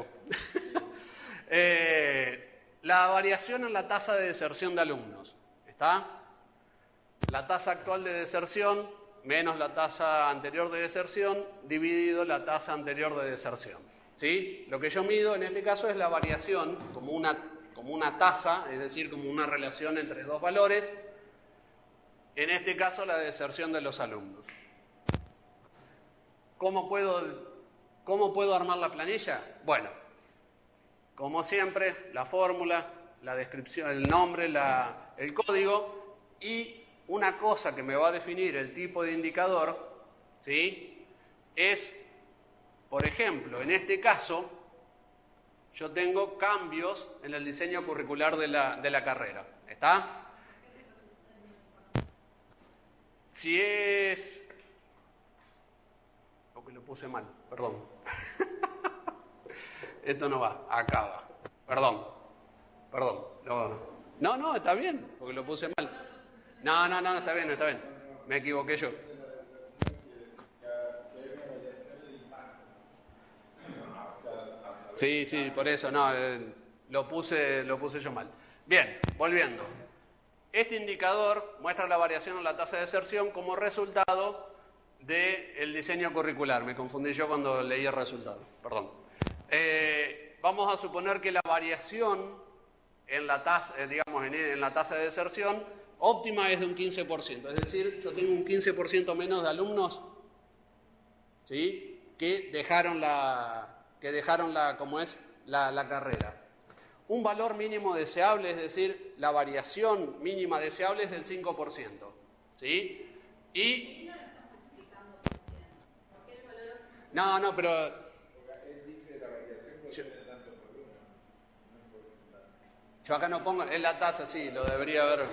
eh, la variación en la tasa de deserción de alumnos, ¿está? La tasa actual de deserción menos la tasa anterior de deserción dividido la tasa anterior de deserción, ¿sí? Lo que yo mido en este caso es la variación como una, como una tasa, es decir, como una relación entre dos valores. En este caso, la deserción de los alumnos. ¿Cómo puedo, cómo puedo armar la planilla? Bueno, como siempre, la fórmula, la descripción, el nombre, la, el código y una cosa que me va a definir el tipo de indicador, ¿sí? Es, por ejemplo, en este caso, yo tengo cambios en el diseño curricular de la, de la carrera. ¿Está? Si es... Porque lo puse mal, perdón. Esto no va, acá va. Perdón, perdón. No, no, no, está bien, porque lo puse mal. No, no, no, está bien, está bien. Me equivoqué yo. Sí, sí, por eso, no, eh, lo puse, lo puse yo mal. Bien, volviendo. Este indicador muestra la variación en la tasa de deserción como resultado del diseño curricular. Me confundí yo cuando leí el resultado, perdón. Eh, vamos a suponer que la variación en la tasa, eh, digamos, en, en la tasa de deserción óptima es de un quince por ciento. Es decir, yo tengo un quince por ciento menos de alumnos, ¿sí?, que dejaron la, que dejaron la, como es, la, la carrera. Un valor mínimo deseable, es decir, la variación mínima deseable es del cinco por ciento, ¿sí? Y... No, no, pero... Yo, yo acá no pongo, es la tasa, sí, lo debería haber...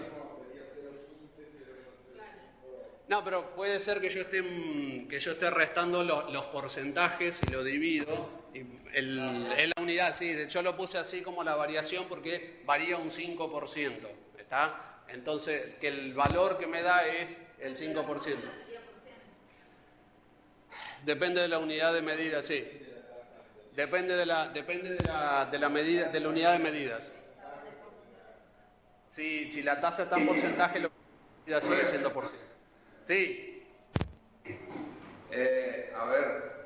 No, pero puede ser que yo esté, que yo esté restando los, los porcentajes y lo divido... El, en la unidad, sí, yo lo puse así como la variación porque varía un cinco por ciento, ¿está? Entonces, que el valor que me da es el cinco por ciento. Depende de la unidad de medida, sí. Depende de la, depende de la, de la medida, de la unidad de medidas. Si, si la tasa está en porcentaje, lo que sigue siendo por ciento. Sí. Eh, a ver.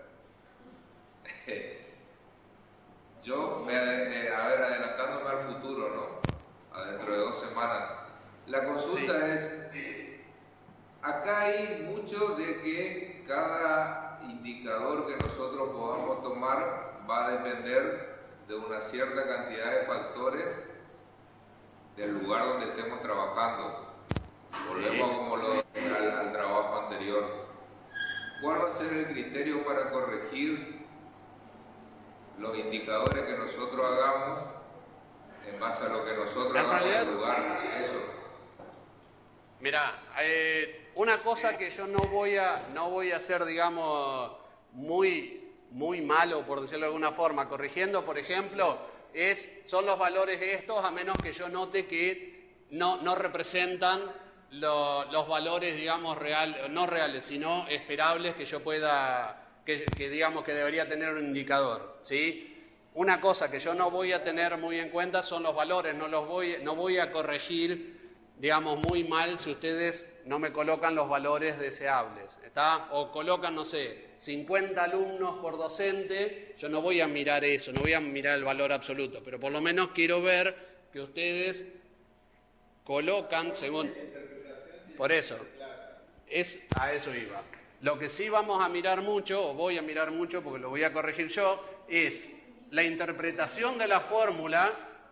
Yo, me, eh, a ver, adelantándome al futuro, ¿no? A dentro de dos semanas. La consulta sí. es, acá hay mucho de que cada indicador que nosotros podamos tomar va a depender de una cierta cantidad de factores del lugar donde estemos trabajando. Volvemos como lo, al, al trabajo anterior. ¿Cuál va a ser el criterio para corregir los indicadores que nosotros hagamos en base a lo que nosotros En hagamos realidad- en lugar eso. Mirá, eh, una cosa que yo no voy a, no voy a hacer, digamos, muy, muy malo, por decirlo de alguna forma, corrigiendo, por ejemplo, es, son los valores estos, a menos que yo note que no, no representan lo- los valores, digamos, real, no reales, sino esperables que yo pueda, que, que digamos que debería tener un indicador, ¿sí? Una cosa que yo no voy a tener muy en cuenta son los valores, no los voy, no voy a corregir, digamos, muy mal si ustedes no me colocan los valores deseables, ¿está? O colocan, no sé, cincuenta alumnos por docente, yo no voy a mirar eso, no voy a mirar el valor absoluto, pero por lo menos quiero ver que ustedes colocan según... Por eso, es, a eso iba. Lo que sí vamos a mirar mucho, o voy a mirar mucho porque lo voy a corregir yo, es la interpretación de la fórmula,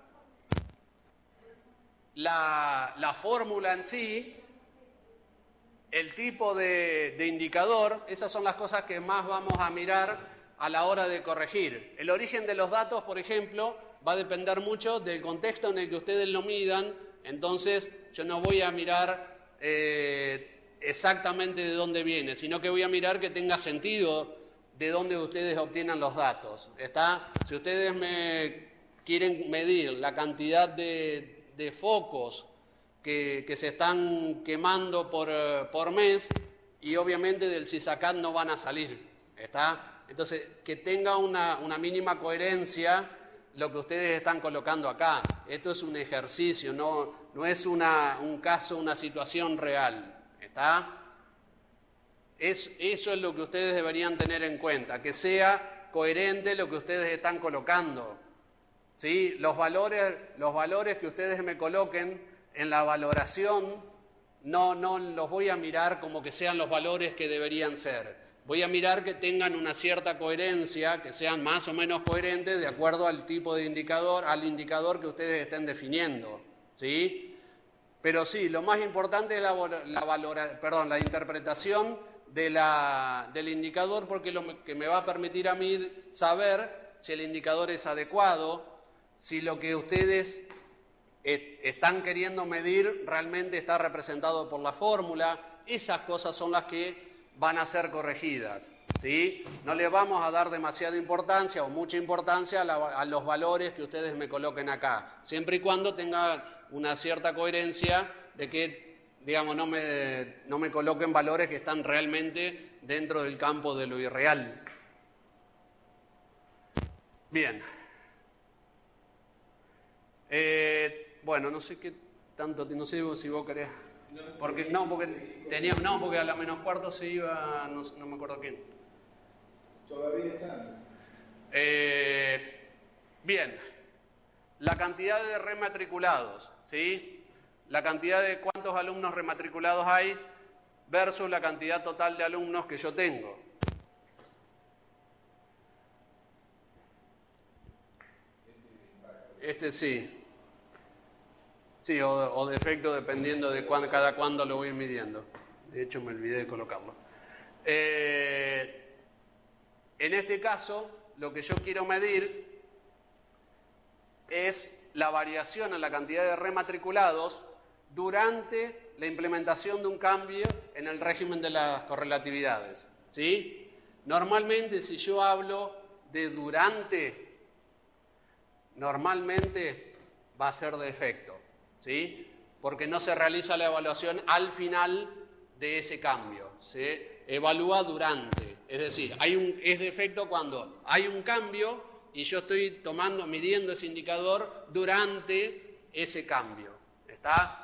la, la fórmula en sí, el tipo de, de indicador, esas son las cosas que más vamos a mirar a la hora de corregir. El origen de los datos, por ejemplo, va a depender mucho del contexto en el que ustedes lo midan, entonces yo no voy a mirar eh, exactamente de dónde viene, sino que voy a mirar que tenga sentido de dónde ustedes obtienen los datos. ¿Está? Si ustedes me quieren medir la cantidad de, de focos que, que se están quemando por, por mes, y obviamente del CISACAT no van a salir, ¿está? Entonces, que tenga una, una mínima coherencia lo que ustedes están colocando acá. Esto es un ejercicio, no, no es una, un caso, una situación real, ¿está? Es, eso es lo que ustedes deberían tener en cuenta, que sea coherente lo que ustedes están colocando, ¿sí? Los valores, los valores que ustedes me coloquen en la valoración, no, no los voy a mirar como que sean los valores que deberían ser. Voy a mirar que tengan una cierta coherencia, que sean más o menos coherentes de acuerdo al tipo de indicador, al indicador que ustedes estén definiendo, ¿sí? Pero sí, lo más importante es la, la, valora, perdón, la interpretación de la, del indicador, porque lo que me va a permitir a mí saber si el indicador es adecuado, si lo que ustedes et, están queriendo medir realmente está representado por la fórmula. Esas cosas son las que van a ser corregidas, ¿sí? No le vamos a dar demasiada importancia o mucha importancia a, la, a los valores que ustedes me coloquen acá, siempre y cuando tengan una cierta coherencia de que, digamos, no me, no me coloquen valores que están realmente dentro del campo de lo irreal. Bien. Eh, bueno, no sé qué tanto, no sé si vos querés... Porque, no, porque tenía, no, porque a la menos cuarto se iba, no, no me acuerdo quién. Todavía están. Eh, bien, la cantidad de rematriculados, ¿sí? La cantidad de cuántos alumnos rematriculados hay versus la cantidad total de alumnos que yo tengo. Este sí. Sí, o, o defecto dependiendo de cuán, cada cuándo lo voy midiendo. De hecho, me olvidé de colocarlo. Eh, en este caso, lo que yo quiero medir es la variación en la cantidad de rematriculados durante la implementación de un cambio en el régimen de las correlatividades, ¿sí? Normalmente, si yo hablo de durante, normalmente va a ser de efecto, ¿sí? Porque no se realiza la evaluación al final de ese cambio, se evalúa durante, es decir, hay un, es de efecto cuando hay un cambio y yo estoy tomando, midiendo ese indicador durante ese cambio, ¿está?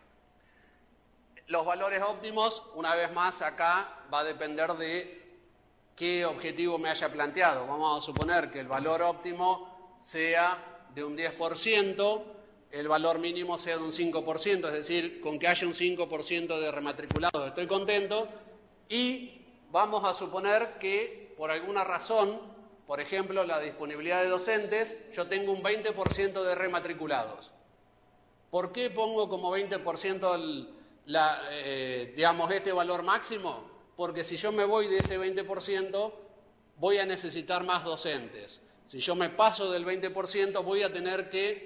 Los valores óptimos, una vez más, acá va a depender de qué objetivo me haya planteado. Vamos a suponer que el valor óptimo sea de un diez por ciento, el valor mínimo sea de un cinco por ciento, es decir, con que haya un cinco por ciento de rematriculados estoy contento, y vamos a suponer que por alguna razón, por ejemplo la disponibilidad de docentes, yo tengo un veinte por ciento de rematriculados. ¿Por qué pongo como veinte por ciento el, la, eh, digamos, este valor máximo? Porque si yo me voy de ese veinte por ciento voy a necesitar más docentes. Si yo me paso del veinte por ciento voy a tener que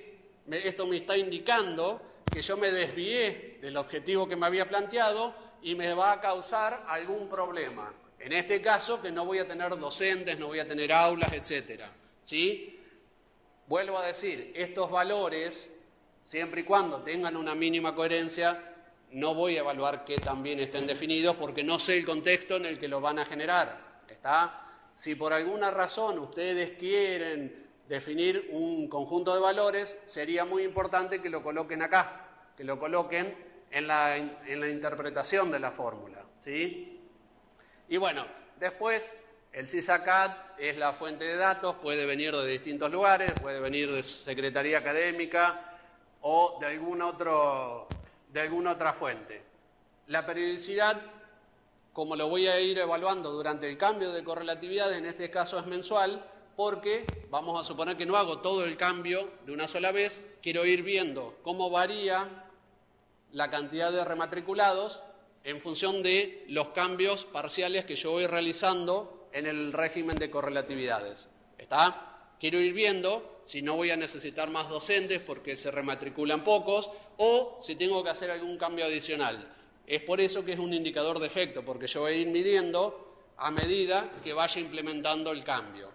me, esto me está indicando que yo me desvié del objetivo que me había planteado y me va a causar algún problema. En este caso, que no voy a tener docentes, no voy a tener aulas, etcétera. ¿Sí? Vuelvo a decir, estos valores, siempre y cuando tengan una mínima coherencia, no voy a evaluar que también estén definidos porque no sé el contexto en el que lo van a generar. ¿Está? Si por alguna razón ustedes quieren definir un conjunto de valores, sería muy importante que lo coloquen acá, que lo coloquen en la, en la interpretación de la fórmula. ¿Sí? Y bueno, después el SISACAD es la fuente de datos, puede venir de distintos lugares, puede venir de Secretaría Académica o de algún otro, de alguna otra fuente. La periodicidad, como lo voy a ir evaluando durante el cambio de correlatividad, en este caso es mensual, porque vamos a suponer que no hago todo el cambio de una sola vez, quiero ir viendo cómo varía la cantidad de rematriculados en función de los cambios parciales que yo voy realizando en el régimen de correlatividades. ¿Está? Quiero ir viendo si no voy a necesitar más docentes porque se rematriculan pocos o si tengo que hacer algún cambio adicional. Es por eso que es un indicador de efecto, porque yo voy a ir midiendo a medida que vaya implementando el cambio.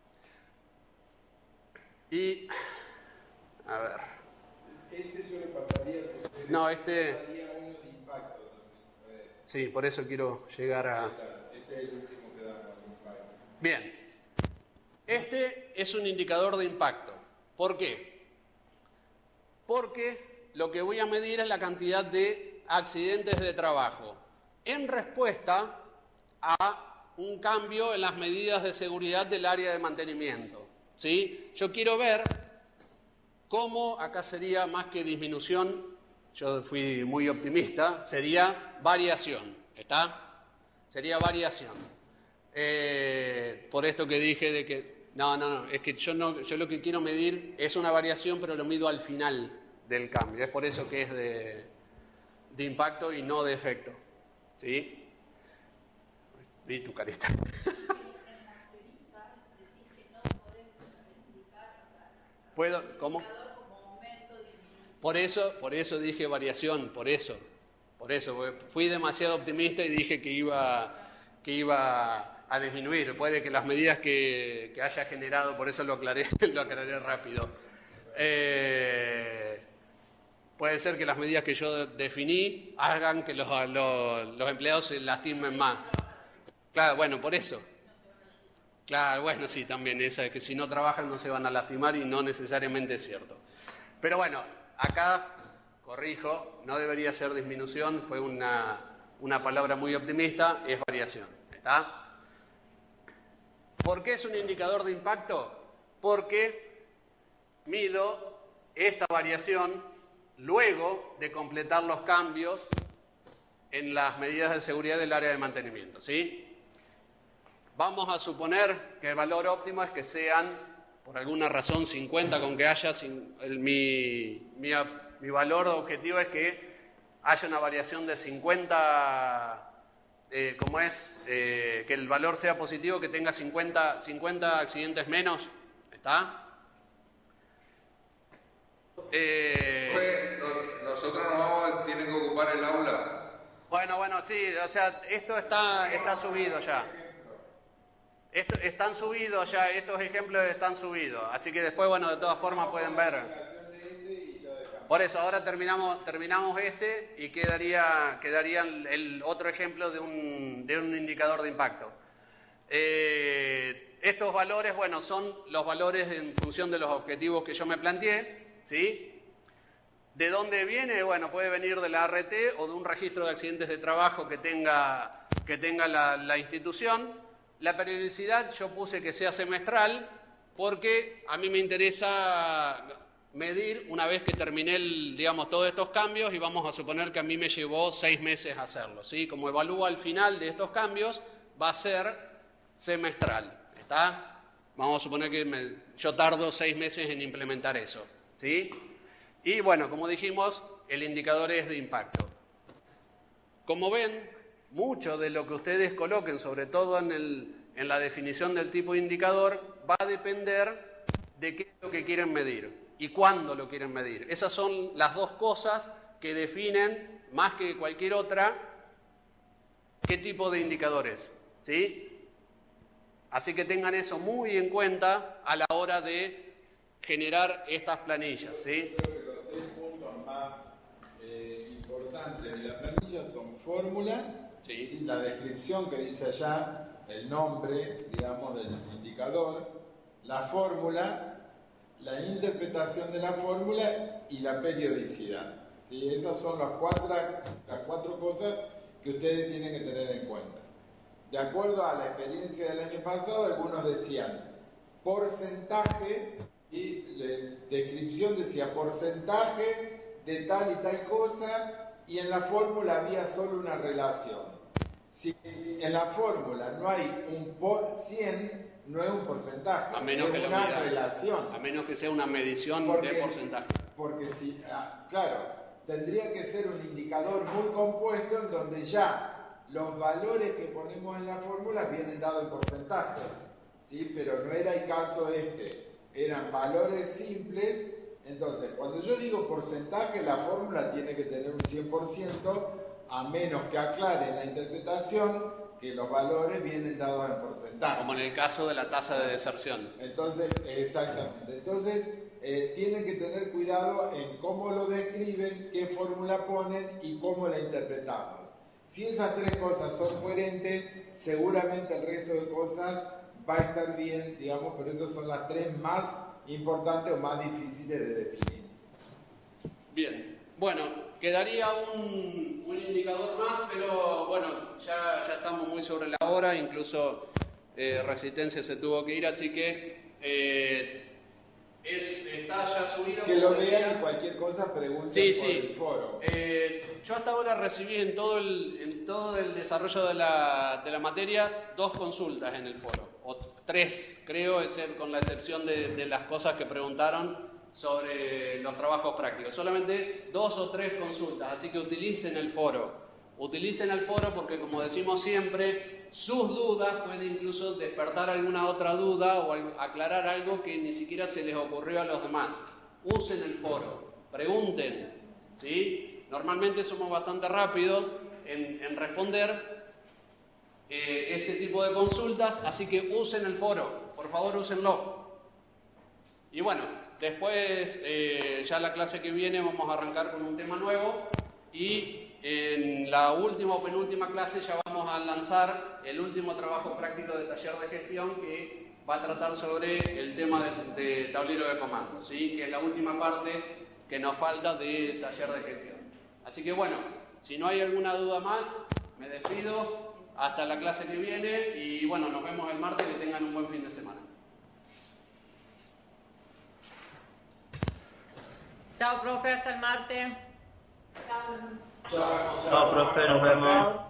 Y, a ver. Este yo le pasaría. No, este. Pasaría uno de impacto también. Sí, por eso quiero llegar a. Este es el último que damos, impacto. Bien. Este es un indicador de impacto. ¿Por qué? Porque lo que voy a medir es la cantidad de accidentes de trabajo en respuesta a un cambio en las medidas de seguridad del área de mantenimiento. ¿Sí? Yo quiero ver cómo, acá sería más que disminución, yo fui muy optimista, sería variación. ¿Está? Sería variación. Eh, por esto que dije de que, no, no, no, es que yo, no, yo lo que quiero medir es una variación, pero lo mido al final del cambio. Es por eso que es de, de impacto y no de efecto. ¿Sí? Vi tu carita. ¿Puedo? ¿Cómo? Por eso, por eso dije variación, por eso. Por eso, fui demasiado optimista y dije que iba, que iba a disminuir. Puede que las medidas que, que haya generado, por eso lo aclaré, lo aclaré rápido. Eh, puede ser que las medidas que yo definí hagan que los, los, los empleados se lastimen más. Claro, bueno, por eso. Claro, bueno, sí, también esa es que si no trabajan no se van a lastimar y no necesariamente es cierto. Pero bueno, acá, corrijo, no debería ser disminución, fue una, una palabra muy optimista, es variación. ¿Está? ¿Por qué es un indicador de impacto? Porque mido esta variación luego de completar los cambios en las medidas de seguridad del área de mantenimiento, ¿sí? Vamos a suponer que el valor óptimo es que sean, por alguna razón, cincuenta, con que haya, el, mi, mi, mi valor objetivo es que haya una variación de cincuenta, eh, como es, eh, que el valor sea positivo, que tenga cincuenta, cincuenta accidentes menos, ¿está? Eh, pues, nosotros nos vamos, tienen que ocupar el aula. Bueno, bueno, sí, o sea, esto está, está subido ya. Esto, están subidos ya, estos ejemplos están subidos, así que después, bueno, de todas formas pueden ver. Por eso, ahora terminamos, terminamos este y quedaría, quedaría el otro ejemplo de un, de un indicador de impacto. Eh, estos valores, bueno, son los valores en función de los objetivos que yo me planteé, ¿sí? ¿De dónde viene? Bueno, puede venir de la A R T o de un registro de accidentes de trabajo que tenga, que tenga la, la institución. La periodicidad yo puse que sea semestral porque a mí me interesa medir una vez que terminé, el, digamos, todos estos cambios y vamos a suponer que a mí me llevó seis meses hacerlo, ¿sí? Como evalúo al final de estos cambios, va a ser semestral, ¿está? Vamos a suponer que me, yo tardo seis meses en implementar eso, ¿sí? Y bueno, como dijimos, el indicador es de impacto. Como ven, mucho de lo que ustedes coloquen, sobre todo en, el, en la definición del tipo de indicador, va a depender de qué es lo que quieren medir. y cuándo lo quieren medir. Esas son las dos cosas que definen, más que cualquier otra, qué tipo de indicadores, ¿sí? Así que tengan eso muy en cuenta a la hora de generar estas planillas, ¿sí? Yo creo que los tres puntos más eh, importantes de la planilla son fórmula, Sí. ¿sí? La descripción que dice allá, el nombre, digamos, del indicador, la fórmula, la interpretación de la fórmula y la periodicidad. ¿Sí? Esas son las cuatro, las cuatro cosas que ustedes tienen que tener en cuenta. De acuerdo a la experiencia del año pasado, algunos decían porcentaje, y la descripción decía porcentaje de tal y tal cosa, y en la fórmula había solo una relación. Si en la fórmula no hay un por cien, no es un porcentaje, A menos es que la una unidad- relación. A menos que sea una medición Porque- de porcentaje. Porque si, ah, claro, tendría que ser un indicador muy compuesto en donde ya los valores que ponemos en la fórmula vienen dados en porcentaje, ¿sí? Pero no era el caso este, eran valores simples. Entonces, cuando yo digo porcentaje, la fórmula tiene que tener un cien por ciento, a menos que aclare en la interpretación que los valores vienen dados en porcentaje. Como en el caso de la tasa de deserción. Entonces, exactamente. Entonces, eh, tienen que tener cuidado en cómo lo describen, qué fórmula ponen y cómo la interpretamos. Si esas tres cosas son coherentes, seguramente el resto de cosas va a estar bien, digamos, pero esas son las tres más importantes o más difíciles de definir. Bien, bueno, quedaría un, un indicador más, pero bueno, ya, ya estamos muy sobre la hora, incluso eh, Resistencia se tuvo que ir, así que eh, es, está ya subido. Que como lo decía. vean y cualquier cosa pregunten Sí, por sí. el foro. Eh, yo hasta ahora recibí en todo el, en todo el desarrollo de la, de la materia dos consultas en el foro, o tres creo, es el- con la excepción de, de las cosas que preguntaron sobre los trabajos prácticos. Solamente dos o tres consultas, así que utilicen el foro. Utilicen el foro porque, como decimos siempre, sus dudas pueden incluso despertar alguna otra duda o al- aclarar algo que ni siquiera se les ocurrió a los demás. Usen el foro, pregunten, ¿sí? Normalmente somos bastante rápidos en, en responder eh, ese tipo de consultas, así que usen el foro, por favor úsenlo. Y bueno, después eh, ya la clase que viene vamos a arrancar con un tema nuevo y en la última o penúltima clase ya vamos a lanzar el último trabajo práctico de taller de gestión que va a tratar sobre el tema de, de tablero de comandos, ¿sí? Que es la última parte que nos falta de taller de gestión. Así que bueno, si no hay alguna duda más, me despido hasta la clase que viene y bueno, nos vemos el martes, que tengan un buen fin de semana. Chao, profe, hasta el martes. Chao. Chao, Chao, profe, nos vemos.